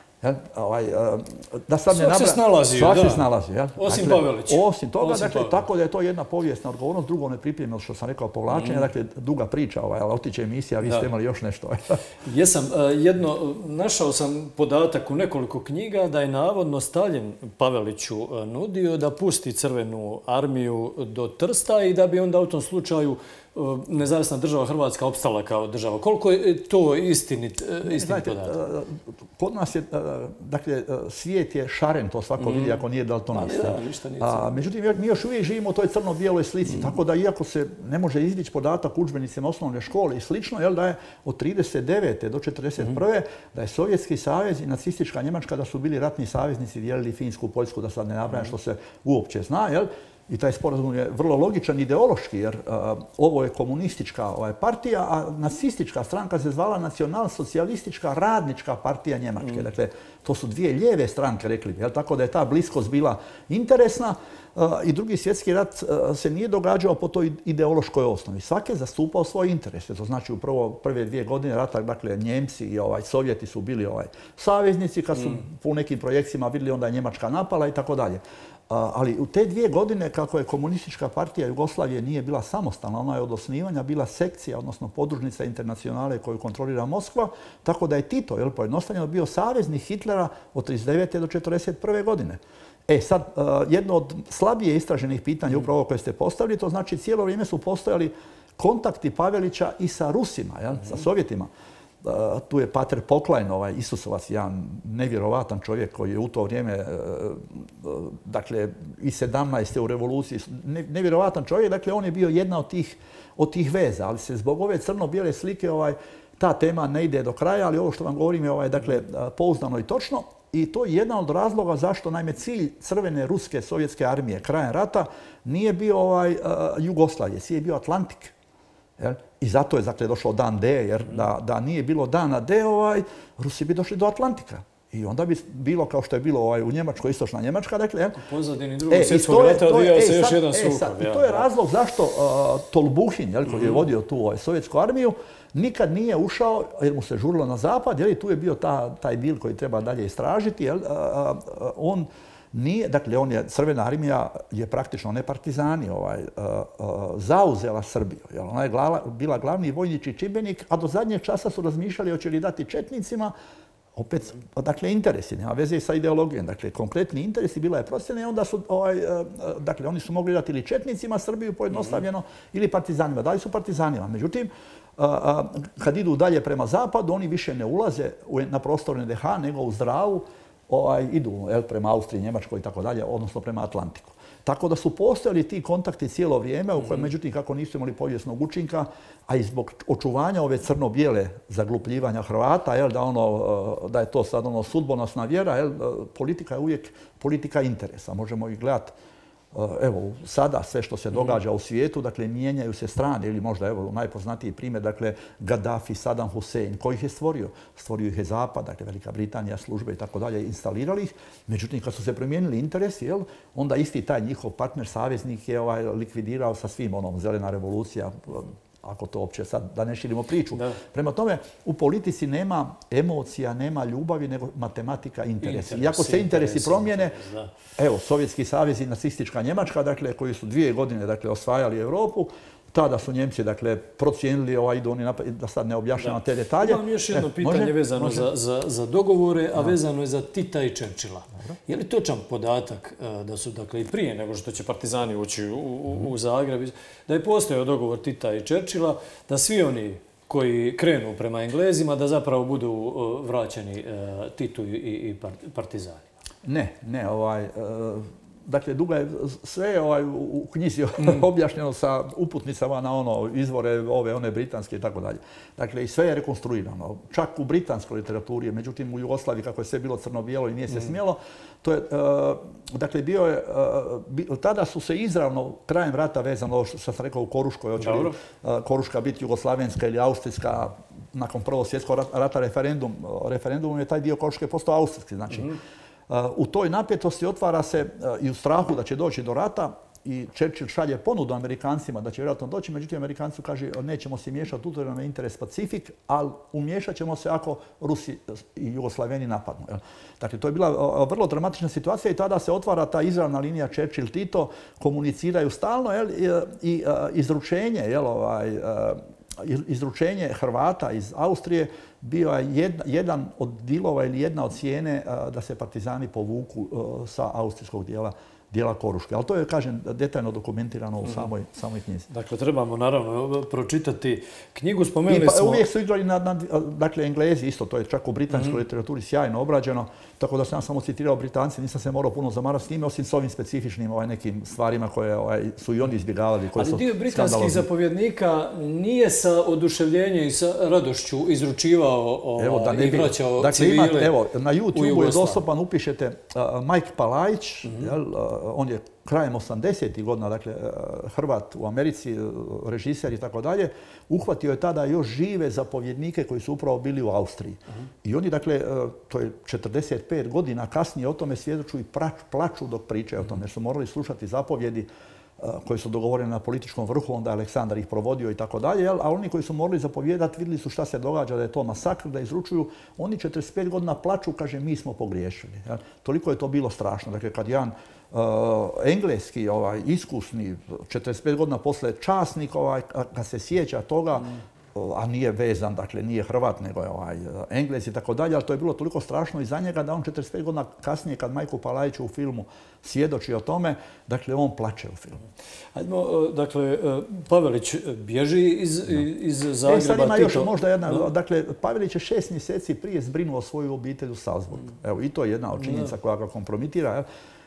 Svak se snalazio, da. Osim Pavelića. Osim toga, dakle, tako da je to jedna povijesna odgovornost. Drugo, nepripremljeno, što sam rekao, povlačenje, dakle, duga priča, ali otiče emisija, vi ste imali još nešto. Jesam, našao sam podatak u nekoliko knjiga da je navodno Stalin Paveliću nudio da pusti crvenu armiju do Trsta i da bi onda u tom slučaju nezavisna država Hrvatska opstala kao država. Koliko je to istinit podatak? Kod nas je, dakle, svijet je šaren, to svako vidi ako nije daltonista. Međutim, mi još uvijek živimo u toj crno-bijeloj slici, tako da iako se ne može izdići podatak u udžbenicima osnovne škole i slično, da je od 1939. do 1941. da je Sovjetski savez i nacistička Njemačka da su bili ratni saveznici, dijelili Finsku, Poljsku, da sad ne nabrajam što se uopće zna, i taj sporazum je vrlo logičan ideološki, jer ovo je komunistička partija, a nacistička stranka se zvala Nacionalsocijalistička radnička partija Njemačke. Dakle, to su dvije lijeve stranke, rekli bi. Tako da je ta bliskost bila interesna i Drugi svjetski rat se nije događao po toj ideološkoj osnovi. Svaki je zastupao svoje interese. To znači u prve 2 godine rata, dakle, Njemci i Sovjeti su bili saveznici, kad su po nekim projekcijama vidjeli onda je Njemačka napala i tako dalje. Ali u te 2 godine, kako je komunistička partija Jugoslavije nije bila samostalna, ona je od osnivanja bila sekcija, odnosno podružnica internacionale koju kontrolira Moskva, tako da je Tito, pojednostavljeno, bio saveznik Hitlera od 1939. do 1941. godine. Sad, jedno od slabije istraženih pitanja, upravo koje ste postavili, to znači cijelo vrijeme su postojali kontakti Pavelića i sa Rusima, sa Sovjetima. Tu je Pater Poklajn, Isusovac, jedan nevjerovatan čovjek koji je u to vrijeme, dakle, i 17. u revoluciji, nevjerovatan čovjek, dakle, on je bio jedna od tih veza, ali se zbog ove crno-bijele slike ta tema ne ide do kraja, ali ovo što vam govorim je, dakle, pouzdano i točno. I to je jedan od razloga zašto, naime, cilj crvene ruske sovjetske armije krajem rata nije bio Jugoslavije, cilj je bio Atlantik. I zato je, dakle, došao dan D, jer da nije bilo dana D, Rusi bi došli do Atlantika. I onda bi bilo kao što je bilo u Njemačkoj, istočna Njemačka, dakle. U pozadini Drugog svjetskog rata odvijao se još jedan sukob. I to je razlog zašto Tolbuhin, koji je vodio tu sovjetsku armiju, nikad nije ušao, jer mu se žurilo na zapad, tu je bio taj dil koji treba dalje istražiti, on nije, dakle, Crvena armija je praktično, ne partizani, zauzela Srbiju. Ona je bila glavni vojnički čimbenik, a do zadnjeg časa su razmišljali hoće li dati četnicima, opet, dakle, interesi, nema veze sa ideologijom. Dakle, konkretni interesi, bila je procjena i onda su, dakle, oni su mogli dati ili četnicima Srbiju pojednostavljeno ili partizanima. Dali su partizanima. Međutim, kad idu dalje prema zapadu, oni više ne ulaze na prostor NDH nego u Zdravu, idu prema Austriji, Njemačkoj i tako dalje, odnosno prema Atlantiku. Tako da su postojali ti kontakti cijelo vrijeme u kojem, međutim, kako nisu imali povijesnog učinka, a i zbog očuvanja ove crno-bijele zaglupljivanja Hrvata, da je to sad sudbonosna vjera, politika je uvijek politika interesa. Možemo ih gledati evo, sada sve što se događa u svijetu, dakle, mijenjaju se strane ili možda, evo, najpoznatiji primjer, dakle, Gaddafi, Saddam Hussein, koji ih je stvorio? Stvorio ih je Zapad, dakle, Velika Britanija, službe i tako dalje, instalirali ih. Međutim, kad su se promijenili interesi, onda isti taj njihov partner, saveznik je likvidirao sa svim zelena revolucija, ako to uopće sad, da ne širimo priču. Prema tome, u politici nema emocija, nema ljubavi, nego matematika, interesi. Iako se interesi promijene, evo, Sovjetski savez i nacistička Njemačka, dakle, koji su 2 godine, dakle, osvajali Europu, tada su Njemci, dakle, procijenili, idu oni napad, da sad ne objašnjavam te detalje. Imam još jedno pitanje vezano za dogovore, a vezano je za Tita i Churchilla. Je li točan podatak da su, dakle, i prije nego što će partizani ući u Zagreb, da je postojao dogovor Tita i Churchilla, da svi oni koji krenu prema Englezima, da zapravo budu vraćeni Titu i partizani? Ne, dakle, duga je sve u knjizi objašnjeno sa uputnicama na izvore one britanske i tako dalje. Dakle, i sve je rekonstruirano. Čak u britanskoj literaturi, međutim u Jugoslaviji kako je sve bilo crno-bijelo i nije se smjelo, to je, dakle, tada su se izravno krajem rata vezano, što sam rekao u Koruškoj, hoće li Koruška biti jugoslavenska ili austrijska, nakon Prvog svjetskog rata referendumom je taj dio Koruške postao austrijski, znači. U toj napetosti otvara se i u strahu da će doći do rata i Churchill šalje ponudu Amerikancima da će vjerojatno doći, međutim Amerikanci kaže nećemo se miješati, tu nam je interes Pacifik, ali umiješat ćemo se ako Rusi i Jugoslaveni napadnu. Dakle, to je bila vrlo dramatična situacija i tada se otvara ta izravna linija Churchill-Tito, komuniciraju stalno i izručenje Hrvata iz Austrije bio je jedan od dilova ili jedna od cijene da se partizani povuku sa austrijskog dijela Koruške. Ali to je, kažem, detaljno dokumentirano u samoj knjizi. Dakle, trebamo naravno pročitati knjigu. Spomenuli smo... Uvijek su igrali dakle, Englezi isto, to je čak u britanskoj literaturi sjajno obrađeno, tako da sam samo citirao Britance, nisam se morao puno zamarati s njime, osim s ovim specifičnim nekim stvarima koje su i oni izbjegavali. Ali dio britanskih zapovjednika nije sa oduševljenjem i sa radošću izručivao i vraćao civile. Dakle, evo, na YouTube-u je dostupan, upišete Mike Palajić, on je krajem 80. godina, dakle, Hrvat u Americi, režiser i tako dalje, uhvatio je tada još žive zapovjednike koji su upravo bili u Austriji. I oni, dakle, to je 45 godina kasnije o tome svjedoču i plaču dok pričaju o tome, jer su morali slušati zapovjedi koje su dogovorene na političkom vrhu, onda je Aleksandar ih provodio i tako dalje, a oni koji su morali zapovjedati vidjeli su šta se događa, da je to masakr, da izručuju. Oni 45 godina plaču, kaže, mi smo pogriješili. Toliko je to bilo strašno. Dakle, kad jedan engleski, iskusni, 45 godina posle časnik, kad se sjeća toga, a nije vezan, dakle nije Hrvat, nego je Englez i tako dalje, ali to je bilo toliko strašno i za njega da on 45 godina kasnije, kad Majku Palajiću u filmu svjedoči o tome, dakle on plače u filmu. Hajdemo, dakle, Pavelić bježi iz Zagreba. Sad ima još možda jedna, dakle, Pavelić je 6 mjeseci prije zbrinuo svoju obitelj u Salzburgu. Evo, i to je jedna od činjenica koja ga kompromitira.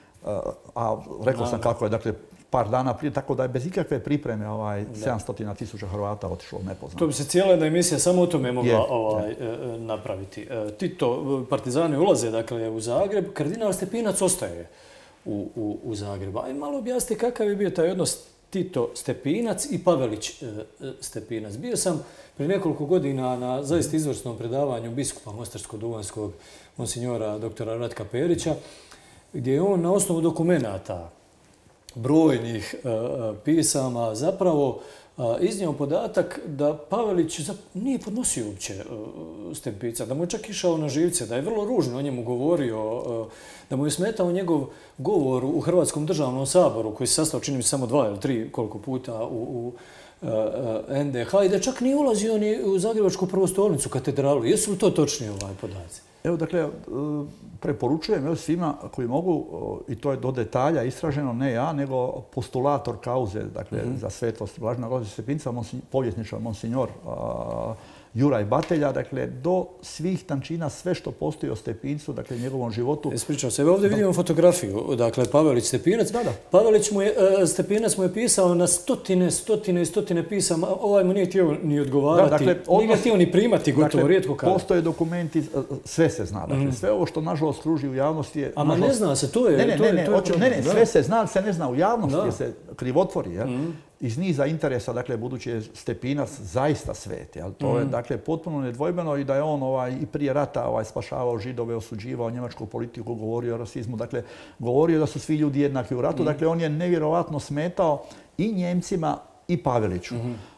A rekao sam kako je, dakle, par dana prije, tako da je bez ikakve pripreme 700.000 Hrvata otišlo nepoznato. To bi se cijela jedna emisija samo o tome mogla napraviti. Tito, partizani ulaze, dakle, u Zagreb, kardinal Stepinac ostaje u Zagrebu. Ajde malo objasnite kakav je bio taj odnos Tito Stepinac i Pavelić Stepinac. Bio sam prije nekoliko godina na zaista izvrsnom predavanju biskupa Mostarsko-duvanskog monsinjora doktora Ratka Perića, gdje je on na osnovu dokumenata brojnih pisama zapravo iznio podatak da Pavelić nije podnosio uopće Stepinca, da mu je čak išao na živce, da je vrlo ružno o njemu govorio, da mu je smetao njegov govor u Hrvatskom državnom saboru, koji se sastao, čini mi samo 2 ili 3 koliko puta u NDH, i da čak nije ulazio ni u Zagrebačku prvostolnicu, katedralu. Jesu li to točni podaci? Evo, dakle, preporučujem svima koji mogu, i to je do detalja istraženo, ne ja, nego postulator kauze, dakle, za svetost Blažena Alojzija Stepinca, povjesničar, monsinjor Juraj Batelja, dakle, do svih tančina, sve što postoji o Stepincu, dakle, njegovom životu. Ispričam se, ovdje vidimo fotografiju, dakle, Pavelić Stepinac. Da. Stepinac mu je pisao na stotine pisama, ovaj mu nije htio ni odgovarati, nije ga htio ni primati, gotovo, rijetko kada. Postoje dokumenti, sve se zna, dakle, sve ovo što nažalost kruži u javnosti je... Ama ne zna se, to je Ne, sve se zna, ali se ne zna u javnosti, jer se krivotvori, iz niza interesa, dakle, budući je Stepinac zaista svet, to je, dakle, potpuno nedvojbeno i da je on i prije rata spašavao Židove, osuđivao njemačku politiku, govorio o rasizmu, dakle, govorio da su svi ljudi jednaki u ratu, dakle, on je nevjerovatno smetao i Njemcima i Paveliću.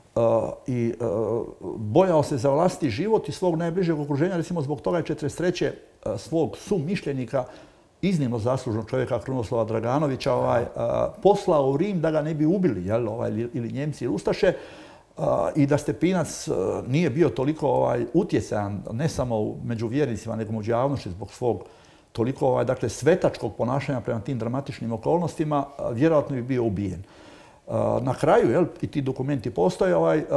I bojao se za vlastiti život i svog najbližeg okruženja, recimo zbog toga je 1943. Svog sumišljenika, iznimno zaslužnog čovjeka Krunoslava Draganovića, poslao u Rim da ga ne bi ubili, ili Njemci ili Ustaše, i da Stepinac nije bio toliko utjecajan, ne samo među vjernicima, nego među javnošću zbog svog toliko dakle, svetačkog ponašanja prema tim dramatičnim okolnostima, vjerojatno bi bio ubijen. Na kraju, i ti dokumenti postoje,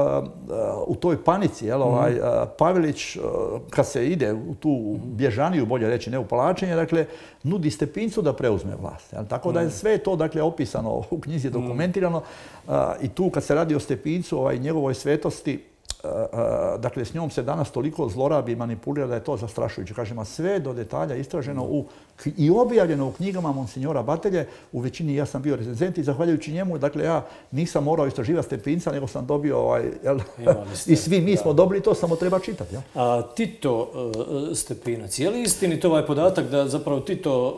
u toj panici, Pavelić, kad se ide u tu bježaniju, bolje reći, ne u povlačenje, dakle, nudi Stepincu da preuzme vlast. Tako da je sve to, dakle, opisano u knjizi, dokumentirano. I tu, kad se radi o Stepincu, njegovoj svetosti, dakle, s njom se danas toliko zlorabi i manipulira da je to zastrašujuće. Kažem, sve do detalja istraženo i objavljeno u knjigama Monsignora Batelje. U većini ja sam bio recenzent i zahvaljujući njemu, dakle, ja nisam morao istraživati Stepinca, nego sam dobio, i svi mi smo dobili to, samo treba čitati. A Tito Stepinac, je li istinit ovaj podatak da zapravo Tito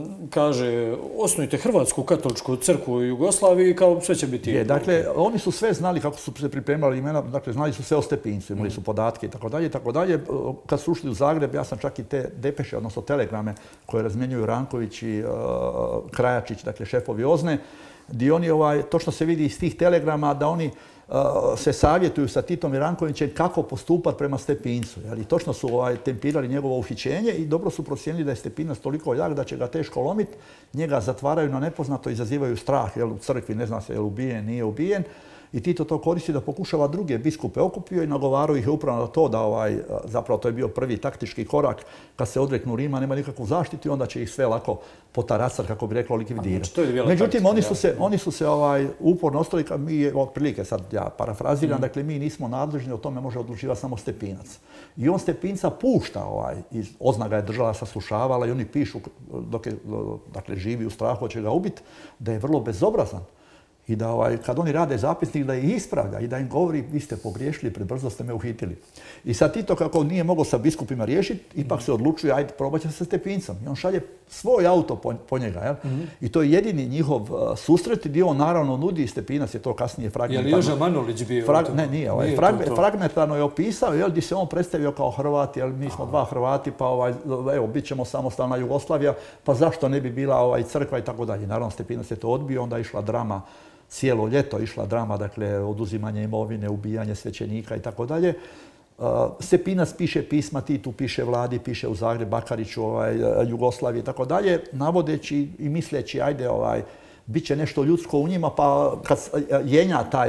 kaže osnujte Hrvatsku katoličku crkvu u Jugoslaviji i kao sve će biti... Dakle, oni su sve znali kako su se pripremali imena, dakle, znali su sve o Stepincu, imali su podatke i tako dalje. Kad su ušli u Zagreb, ja sam čak i te depeše, odnosno telegrame koje razmjenjuju Ranković i Krajačić, dakle šefovi OZNE, gdje oni, točno se vidi iz tih telegrama da oni se savjetuju sa Titom i Rankovićem kako postupati prema Stepincu. I točno su tempirali njegovo uhićenje i dobro su procijenili da je Stepinac toliko jak da će ga teško lomiti. Njega zatvaraju na nepoznato, izazivaju strah, u crkvi ne zna se je li ubijen, nije ubijen. I Tito to koristi da pokušava druge biskupe okupio i nagovarao ih je upravo na to da zapravo to je bio prvi taktički korak, kad se odreknu Rima, nema nikakvu zaštitu i onda će ih sve lako potaracat, kako bi reklo, likvidirati. Međutim, oni su se uporno ostali, mi otprilike, sad ja parafraziram, dakle mi nismo nadležni, o tome može odlučivati samo Stepinac. I on Stepinca pušta, OZNA ga je držala, saslušavala i oni pišu, dok je dakle, živi u strahu, hoće ga ubiti, da je vrlo bezobrazan. I da kad oni rade zapisnik da ih ispravlja i da im govori vi ste pogriješili, prebrzo ste me uhitili. I sad Tito kako nije mogao sa biskupima riješiti, ipak se odlučuje ajde probat će se sa Stepincom. I on šalje svoj auto po njega. I to je jedini njihov susret gdje on naravno nudi, Stepinac je to kasnije fragmentarno. Je li Joža Manolić bio? Ne, nije. Fragmentarno je opisao gdje se on predstavio kao Hrvat, mi smo dva Hrvati, pa evo, bit ćemo samostalna Jugoslavija, pa zašto ne bi bila crkva i tako dalje. Naravno Stepinac je to odbio, onda je išla drama. Cijelo ljeto išla drama, dakle, oduzimanje imovine, ubijanje svećenika i tako dalje. Stepinac piše pisma Titu, piše vladi, piše u Zagreb, Bakariću, Jugoslaviji i tako dalje, navodeći i misleći, ajde, bit će nešto ljudsko u njima, pa kad jenja taj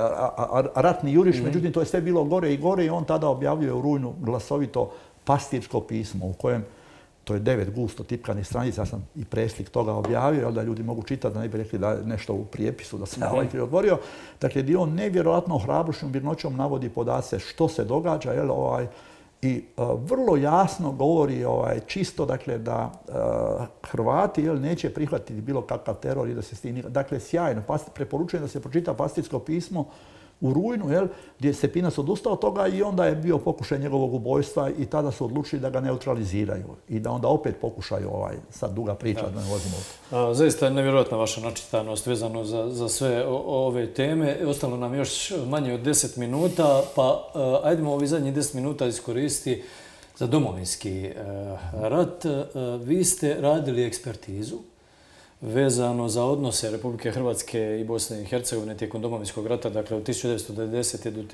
ratni juriš, međutim, to je sve bilo gore i gore i on tada objavljuje u rujnu glasovito pastirsko pismo u kojem to je 9 gusto tipkanih stranica, ja sam i preslik toga objavio, da ljudi mogu čitati, da ne bi rekli da je nešto u prijepisu, da se krivotvorio. Dakle, gdje on nevjerojatno hrabrošćom, mirnoćom navodi podace što se događa, i vrlo jasno govori čisto, dakle, da Hrvati neće prihvatiti bilo kakav teror i da se s tim... Dakle, sjajno. Preporučujem da se pročita pastirsko pismo u rujnu, gdje je Stepinac odustao od toga i onda je bio pokušaj njegovog ubojstva i tada su odlučili da ga neutraliziraju i da onda opet pokušaju, sad duga priča, da ne vozimo to. Zaista je nevjerojatna vaša načitanost vezano za sve ove teme. Ostalo nam još manje od 10 minuta, pa ajdemo ovi zadnjih 10 minuta iskoristiti za domovinski rat. Vi ste radili ekspertizu vezano za odnose Republike Hrvatske i Bosne i Hercegovine tijekom domovinskog rata, dakle od 1990. do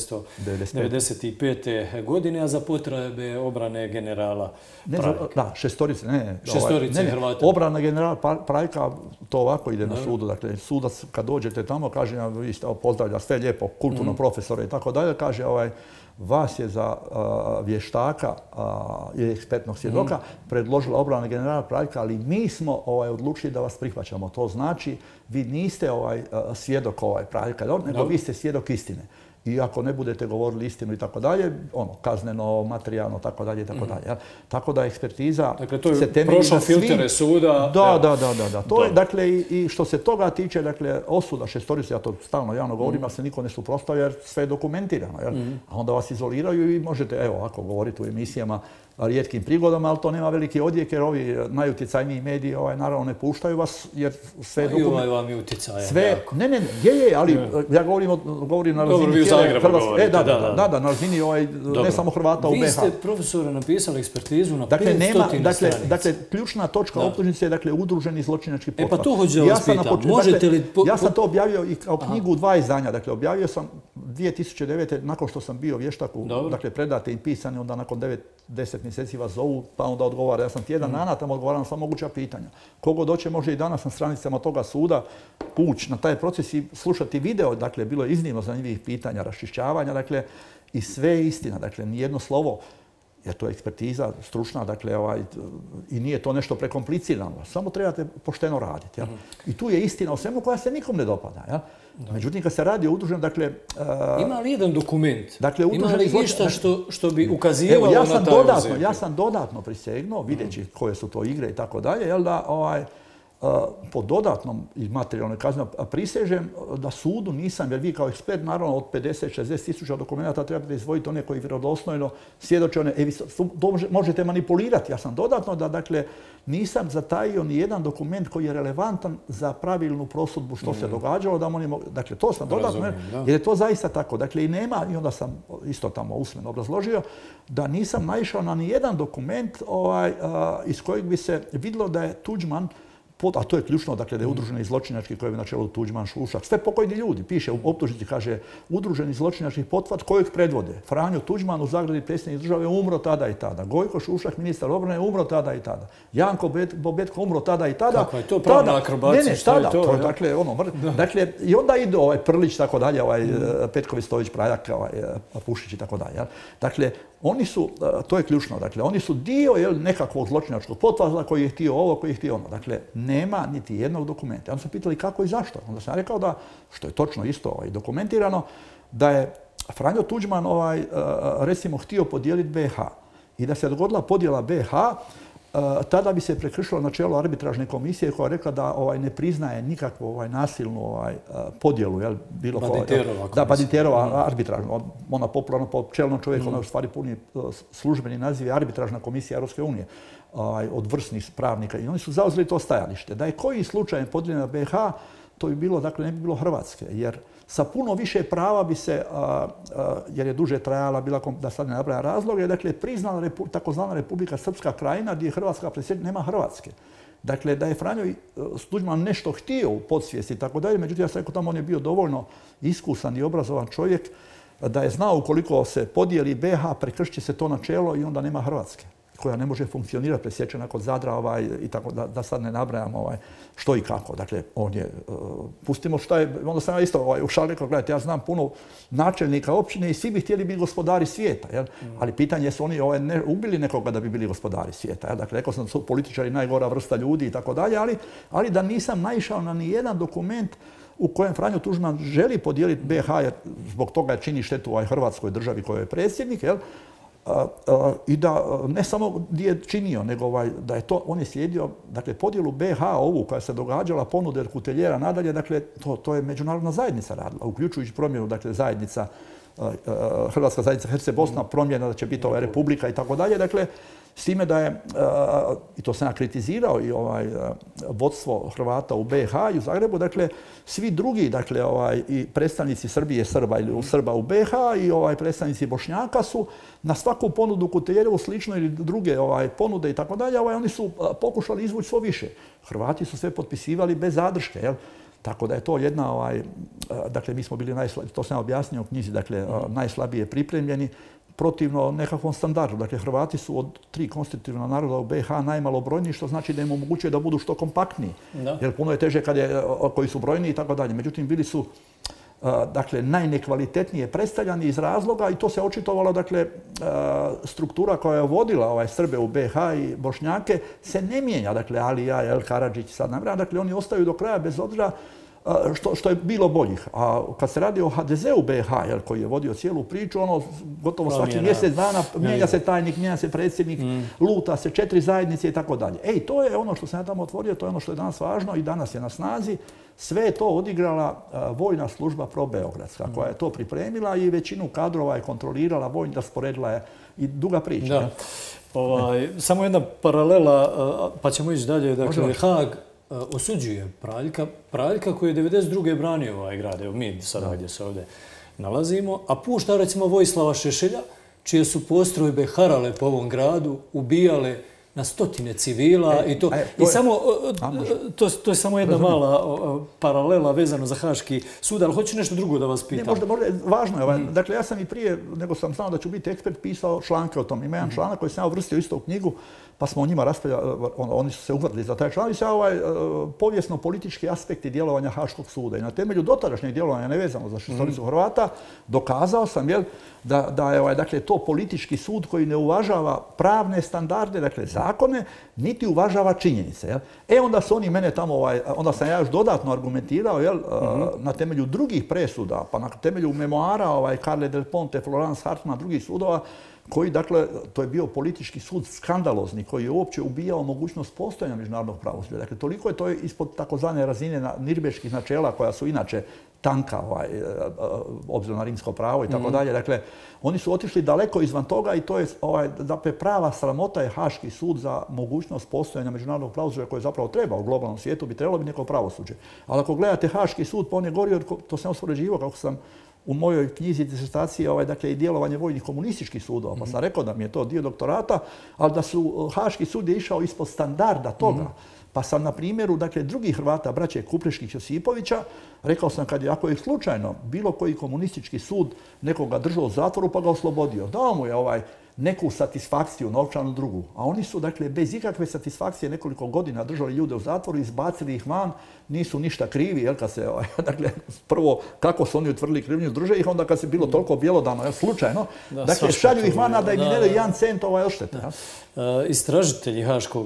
1995. godine, a za potrebe obrane generala Praljka. Da, šestorice Hrvata. Obrana generala Praljka, to ovako ide na sudu. Dakle, sudac kad dođete tamo, kaže, vi ste pozdravlja sve lijepo, kulturno profesore i tako dalje, kaže, vas je za vještaka i ekspertnog svjedoka predložila obrana generala Praljka, ali mi smo odlučili da vas prihvaćamo. To znači, vi niste svjedok Praljka, nego vi ste svjedok istine. I ako ne budete govorili istinu i tako dalje, kazneno, materijalno, tako dalje i tako dalje. Tako da ekspertiza se temelji na svim... Prošlo filtere suda. Da. To je, dakle, i što se toga tiče, dakle, osuda šestorice, ja to stalno javno govorim, ali se niko ne suprotstavlja jer sve je dokumentirano. A onda vas izoliraju i možete, evo, ovako govoriti u emisijama rijetkim prigodama, ali to nema veliki odjek jer ovi najutjecajniji mediji naravno ne puštaju vas jer sve je dokumentirano. I ovaj vam je utjecajan. Ne, ali ja govorim na razini cijele Hrvatske. Da, na razini ne samo Hrvata u BiH. Vi ste, profesore, napisali ekspertizu na 500 stranica. Dakle, ključna točka optužnice je udruženi zločinački pothvat. Pa tu hoću da vas pitam, možete li... Ja sam to objavio i kao knjigu u 2 izdanja. Dakle, objavio sam 2009. nakon što sam bio vještak, dakle, predate im pisani, onda nakon 9-10 mjeseci vas zovu, pa onda odgovara. Ja sam tjedan dana tamo odgovaram na sva moguća pitanja. Kogo doće može i danas na stranicama toga suda ući na taj proces i slušati video. Dakle, bilo je iznimno zanimljivih pitanja, raščišćavanja, dakle, i sve je istina. Dakle, nijedno slovo, jer to je ekspertiza stručna, dakle, i nije to nešto prekomplicirano. Samo trebate pošteno raditi. I tu je istina o svemu koja se nikom ne dopada. Međutim, kad se radi o udruženom, dakle... Ima li jedan dokument? Dakle, ima li išta što bi ukazivalo na taj uzet? Ja sam dodatno prisegnuo, videći koje su to igre i tako dalje, jel da po dodatnom i materijalnoj kazni prisežem da sudu nisam, jer vi kao ekspert, naravno od 50-60 tisuća dokumenta trebate izvojiti one koji vjerodostojno svjedoče, možete manipulirati. Ja sam dodatno da, dakle, nisam zatajio ni jedan dokument koji je relevantan za pravilnu prosudbu što se događalo. Dakle, to sam dodatno, jer je to zaista tako. Dakle, i nema, i onda sam isto tamo usmeno obrazložio, da nisam naišao na ni jedan dokument iz kojeg bi se vidjelo da je Tuđman, a to je ključno, dakle, da je udruženi zločinački koji je na čelu Tuđman, Šušak, sve pokojni ljudi. Piše u optužnici, kaže, udruženi zločinački pothvat kojeg predvode Franjo Tuđman, u zagradi predsjednik države, umro tada i tada. Gojko Šušak, ministar obrane, umro tada i tada. Janko Bobetko umro tada i tada. Kako je to pravna akrobacija? Što je to? Dakle, i onda ide Prlić, tako dalje, Petković, Stojić, Praljak, Pušić i tako dalje. Dakle, oni su, to je ključno, dakle, oni su dio nekakvog zločinačkog pothvata koji je htio ovo, koji je htio ono. Dakle, nema niti jednog dokumenta. Onda su pitali kako i zašto. Onda sam rekao da, što je točno isto dokumentirano, da je Franjo Tuđman recimo htio podijeliti BiH i da se dogodila podjela BiH, tada bi se prekršilo načelo arbitražne komisije koja je rekla da ne priznaje nikakvu nasilnu podjelu. Badinterova arbitražna. Ona popularno po čelnom čovjeku, ona u stvari puni službeni naziv je arbitražna komisija Europske unije od vrsnih pravnika. I oni su zauzeli to stajalište. Da je koji slučaj podijeljena BiH, to bi bilo, dakle, ne bi bilo Hrvatske. Jer sa puno više prava bi se, jer je duže trajala, da sad ne nabrajam razloge, dakle, priznala takozvana Republika Srpska krajina gdje je Hrvatska predsjednik, nema Hrvatske. Dakle, da je Franjo Tuđman nešto htio u podsvijesti i tako dalje, međutim, ja sam rekao tamo on je bio dovoljno iskusan i obrazovan čovjek da je znao ukoliko se podijeli BiH, prekršće se to načelo i onda nema Hrvatske, koja ne može funkcionirati, presječena kod Zadra i tako da sad ne nabrajam što i kako. Dakle, on je, pustimo šta je, onda sam ja isto u šali rekao, gledajte, ja znam puno načelnika općine i svi bi htjeli biti gospodari svijeta, ali pitanje je su oni ubili nekoga da bi bili gospodari svijeta. Dakle, rekao sam da su političari najgora vrsta ljudi i tako dalje, ali da nisam naišao na nijedan dokument u kojem Franjo Tuđman želi podijeliti BiH, jer zbog toga čini štetu Hrvatskoj državi kojoj je predsjednik, i da ne samo gdje je činio, nego da je to, on je slijedio, dakle, podjelu BiH ovu koja se događala, ponude Kuteljera nadalje, dakle, to je međunarodna zajednica radila, uključujući promjenu, dakle, zajednica, Hrvatska zajednica Herceg-Bosna, promjena da će biti republika i tako dalje, dakle, s time da je, i to sam ja kritizirao, i vodstvo Hrvata u BiH i u Zagrebu, dakle, svi drugi, dakle, i predstavnici Srbije, Srba ili Srba u BiH i predstavnici Bošnjaka su na svaku ponudu Kuteljerovu slično ili druge ponude i tako dalje, oni su pokušali izvući svo više. Hrvati su sve potpisivali bez zadrške, jel? Tako da je to jedna, dakle, mi smo bili, to sam objasnio u knjizi, dakle, najslabije pripremljeni, protivno nekakvom standardu. Dakle, Hrvati su od 3 konstitutivna naroda u BiH najmalobrojniji, što znači da im omogućuje da budu što kompaktniji. Jer puno je teže koji su brojni i tako dalje. Međutim, bili su dakle, najnekvalitetnije predstavljani iz razloga i to se očitovalo, dakle, struktura koja je vodila Srbe u BiH i Bošnjake se ne mijenja, dakle, Alija, El Karadžić, sad nabrajam, dakle, oni ostaju do kraja bez obzira što je bilo boljih. A kad se radi o HDZ-u BiH, koji je vodio cijelu priču, gotovo svaki mjesec dana mijenja se tajnik, mijenja se predsjednik, luta se 4 zajednice i tako dalje. To je ono što sam ja tamo otvorio, to je ono što je danas važno i danas je na snazi. Sve je to odigrala vojna služba probeogradska koja je to pripremila i većinu kadrova je kontrolirala, vojna rasporedila je i duga priča. Samo jedna paralela, pa ćemo ići dalje. Dakle, Haag osuđuje Praljka koji je 1992. branio ovaj grad, evo mi sada gdje se ovdje nalazimo, a pušta recimo Vojislava Šešelja, čije su postrojbe harale po ovom gradu, ubijale na stotine civila i to. I samo, to je samo jedna mala paralela vezano za Haški sud, ali hoću nešto drugo da vas pitam. Možda važno je. Dakle, ja sam i prije, nego sam znao da ću biti ekspert, pisao članke o tom. Ima jedan članak koji sam ja uvrstio isto u knjigu, pa smo o njima raspravljali, oni su se uhvatili za taj članak. I sad povijesno-politički aspekti djelovanja Haškog suda. I na temelju dotadašnjeg djelovanja nevezano za šestoricu Hrvata, dokazao sam da je dakle, to politički sud koji ne uvažava pravne standarde, dakle zakone, niti uvažava činjenice. Onda su oni mene tamo, onda sam ja još dodatno argumentirao na temelju drugih presuda, pa na temelju memoara Carle Del Ponte, Florence Hartmann, drugih sudova, koji, dakle, to je bio politički sud skandalozni, koji je uopće ubijao mogućnost postojanja međunarodnog pravosuđa. Dakle, toliko je to ispod takozvane razine nirnberških načela, koja su inače tanka, obzirom na rimsko pravo i tako dalje. Dakle, oni su otišli daleko izvan toga i to je, dakle, prava sramota je Haški sud za mogućnost postojanja međunarodnog pravosuđa koje zapravo treba u globalnom svijetu, bi trebalo biti neko pravosuđe. Ali ako gledate Haški sud, pa on je gorio, to sam uspoređivao kako sam u mojoj knjizi disertacije dakle, i djelovanje vojnih komunističkih sudova, pa sam rekao da mi je to dio doktorata, ali da su Haški sud je išao ispod standarda toga. Pa sam na primjeru drugih Hrvata, braće Kupreških Josipovića, rekao sam ako je slučajno bilo koji komunistički sud nekoga držao u zatvoru pa ga oslobodio, dao mu je neku satisfakciju, novčanu drugu. A oni su, dakle, bez ikakve satisfakcije nekoliko godina držali ljude u zatvoru, izbacili ih van, nisu ništa krivi, kad se, dakle, prvo kako su oni utvrdili krivnju, drže ih, onda kad se bilo toliko bjelodano, slučajno, dakle, šalju ih van, da im ne daju 1 cent odštete. Istražitelji Haškog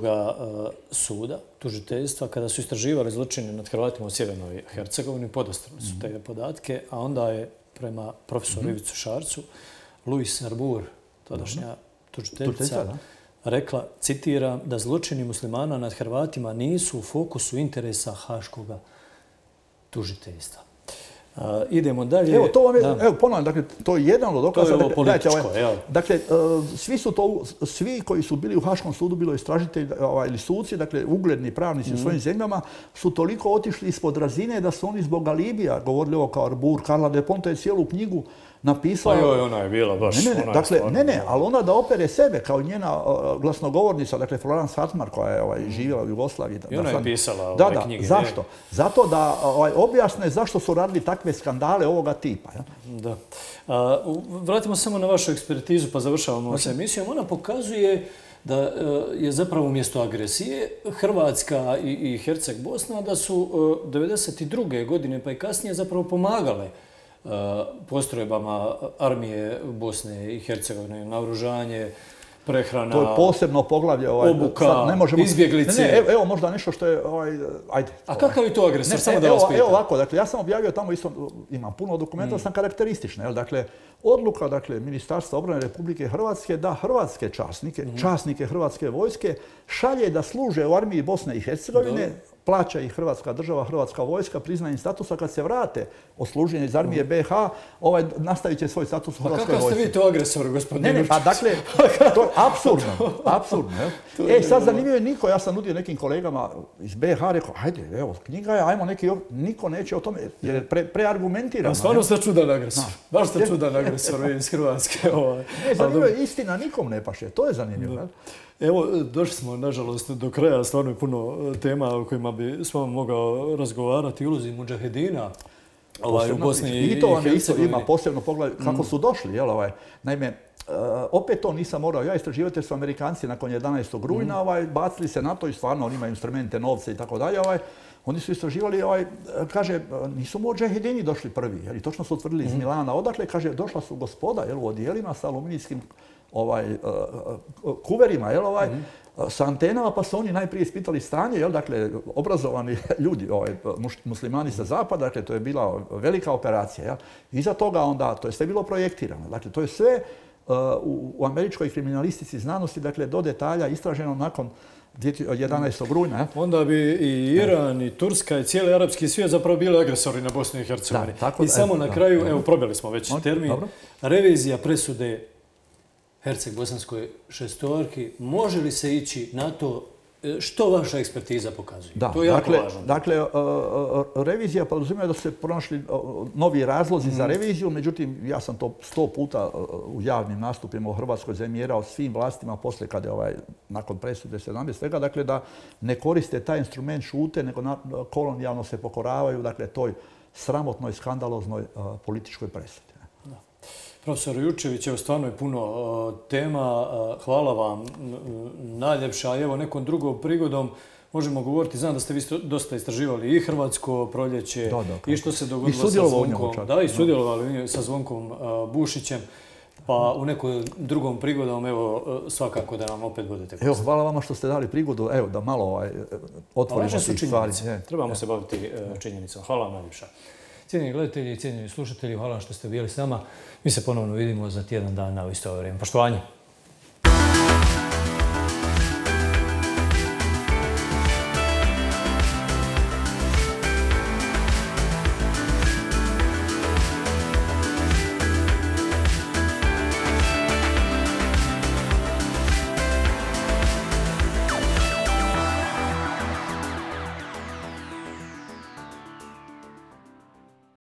suda, tužiteljstva, kada su istraživali zločine nad Hrvatima u Sjevernoj Hercegovini, podastrali su te podatke, a onda je prema profesoru Ivicu Šarcu, Luis Arbur, tadašnja tužiteljica, rekla, citiram, da zločini muslimana nad Hrvatima nisu u fokusu interesa Haškog tužiteljstva. Idemo dalje. Evo, to vam je, evo, ponavljam, dakle, to je jedan od dokaza. To je ovo političko, dakle, svi koji su bili u Haškom sudu, bilo istražitelji ili suci, dakle, ugledni pravnici u svojim zemljama, su toliko otišli ispod razine da su oni zbog alibija, govorili ovo kao Arbur, Carla Del Ponte je cijelu knjigu napisala. Pa ona je bila baš... ali ona da opere sebe kao njena glasnogovornica, dakle Florence Hartmann koja je živjela u Jugoslaviji. I ona je pisala ove knjige. Zašto? Zato da objasne zašto su radili takve skandale ovoga tipa. Da. Vratimo samo na vašu ekspertizu pa završavamo s emisijom. Ona pokazuje da je zapravo umjesto agresije Hrvatska i Herceg Bosna da su 1992. godine pa i kasnije zapravo pomagale postrojbama armije Bosne i Hercegovine, naoružanje, prehrana, to je posebno poglavlje, obuka, izbjeglice. Evo možda nešto što je, ajde. A kakav je to agresor? Samo da vas pitam. Evo ovako, dakle, ja sam objavio tamo isto, imam puno dokumenta, sam karakteristične. Dakle, odluka, dakle, Ministarstva obrane Republike Hrvatske da hrvatske časnike Hrvatske vojske šalje da služe u armiji Bosne i Hercegovine, plaća ih Hrvatska država, Hrvatska vojska, prizna im statusa, kad se vrate odsluženje iz armije BiH, nastavit će svoj status u Hrvatskoj vojsci. Kakav ste vi to agresor, gospodine Vučić? Pa dakle, to je apsurdno. Sad zanimljivo je niko, ja sam nudio nekim kolegama iz BiH, rekao, ajde, evo, knjiga je, ajmo neki, niko neće o tome, jer je preargumentirano. Stvarno ste čudan agresor. Baš ste čudan agresor iz Hrvatske. Zanimljivo je, istina nikom ne paše, to je zanimljivo. Evo, došli smo, nažalost, do kraja. Stvarno je puno tema o kojima bi s vama mogao razgovarati. Ulozi mudžahedina u Bosni i Hercegovini. I to vam je isto ima posebno pogled kako su došli. Naime, opet to nisam morao ja istraživati jer su Amerikanci nakon 11. rujna bacili se na to i stvarno oni imaju instrumente, novce i tako dalje. Oni su istraživali, kaže, nisu mudžahedini došli prvi, jer i točno su utvrdili iz Milana. Odakle, kaže, došla su gospoda u odijelima sa aluminijskim kuverima, sa antenama, pa su oni najprije ispitali stanje, dakle, obrazovani ljudi, muslimani sa zapada, dakle, to je bila velika operacija. Iza toga onda, to je sve bilo projektirano. Dakle, to je sve u američkoj kriminalistici znanosti, dakle, do detalja istraženo nakon 11. rujna. Onda bi i Iran, i Turska, i cijeli arapski svijet zapravo bili agresori na Bosnu i Hercegovini. I samo na kraju, evo, probili smo već termin, revizija presude Herceg-Bosanskoj šestorki, može li se ići na to što vaša ekspertiza pokazuje? To je jako važno. Dakle, revizija podrazumijeva da su se pronašli novi razlozi za reviziju, međutim, ja sam to 100 puta u javnim nastupima u Hrvatskoj zamjerao svim vlastima poslije kada je nakon presude 17. svega, dakle da ne koriste taj instrument šute, nego kolonijalno se pokoravaju, dakle, toj sramotnoj, skandaloznoj političkoj presudi. Profesor Jurčević, evo stvarno je puno tema. Hvala vam najljepša. Evo nekom drugom prigodom možemo govoriti. Znam da ste vi dosta istraživali i Hrvatsko proljeće i što se dogodilo sa Zvonkom. Da, i sudjelovali sa Zvonkom Bušićem. Pa u nekom drugom prigodom, evo, svakako da nam opet budete gosti. Evo, hvala vama što ste dali prigodu, evo, da malo otvorimo tih stvari. Trebamo se baviti činjenicom. Hvala vam najljepša. Cijenjeni gledatelji i cijenjeni slušatelji, hvala što ste bili s nama. Mi se ponovno vidimo za tjedan dana u isto vrijeme. Poštovanje.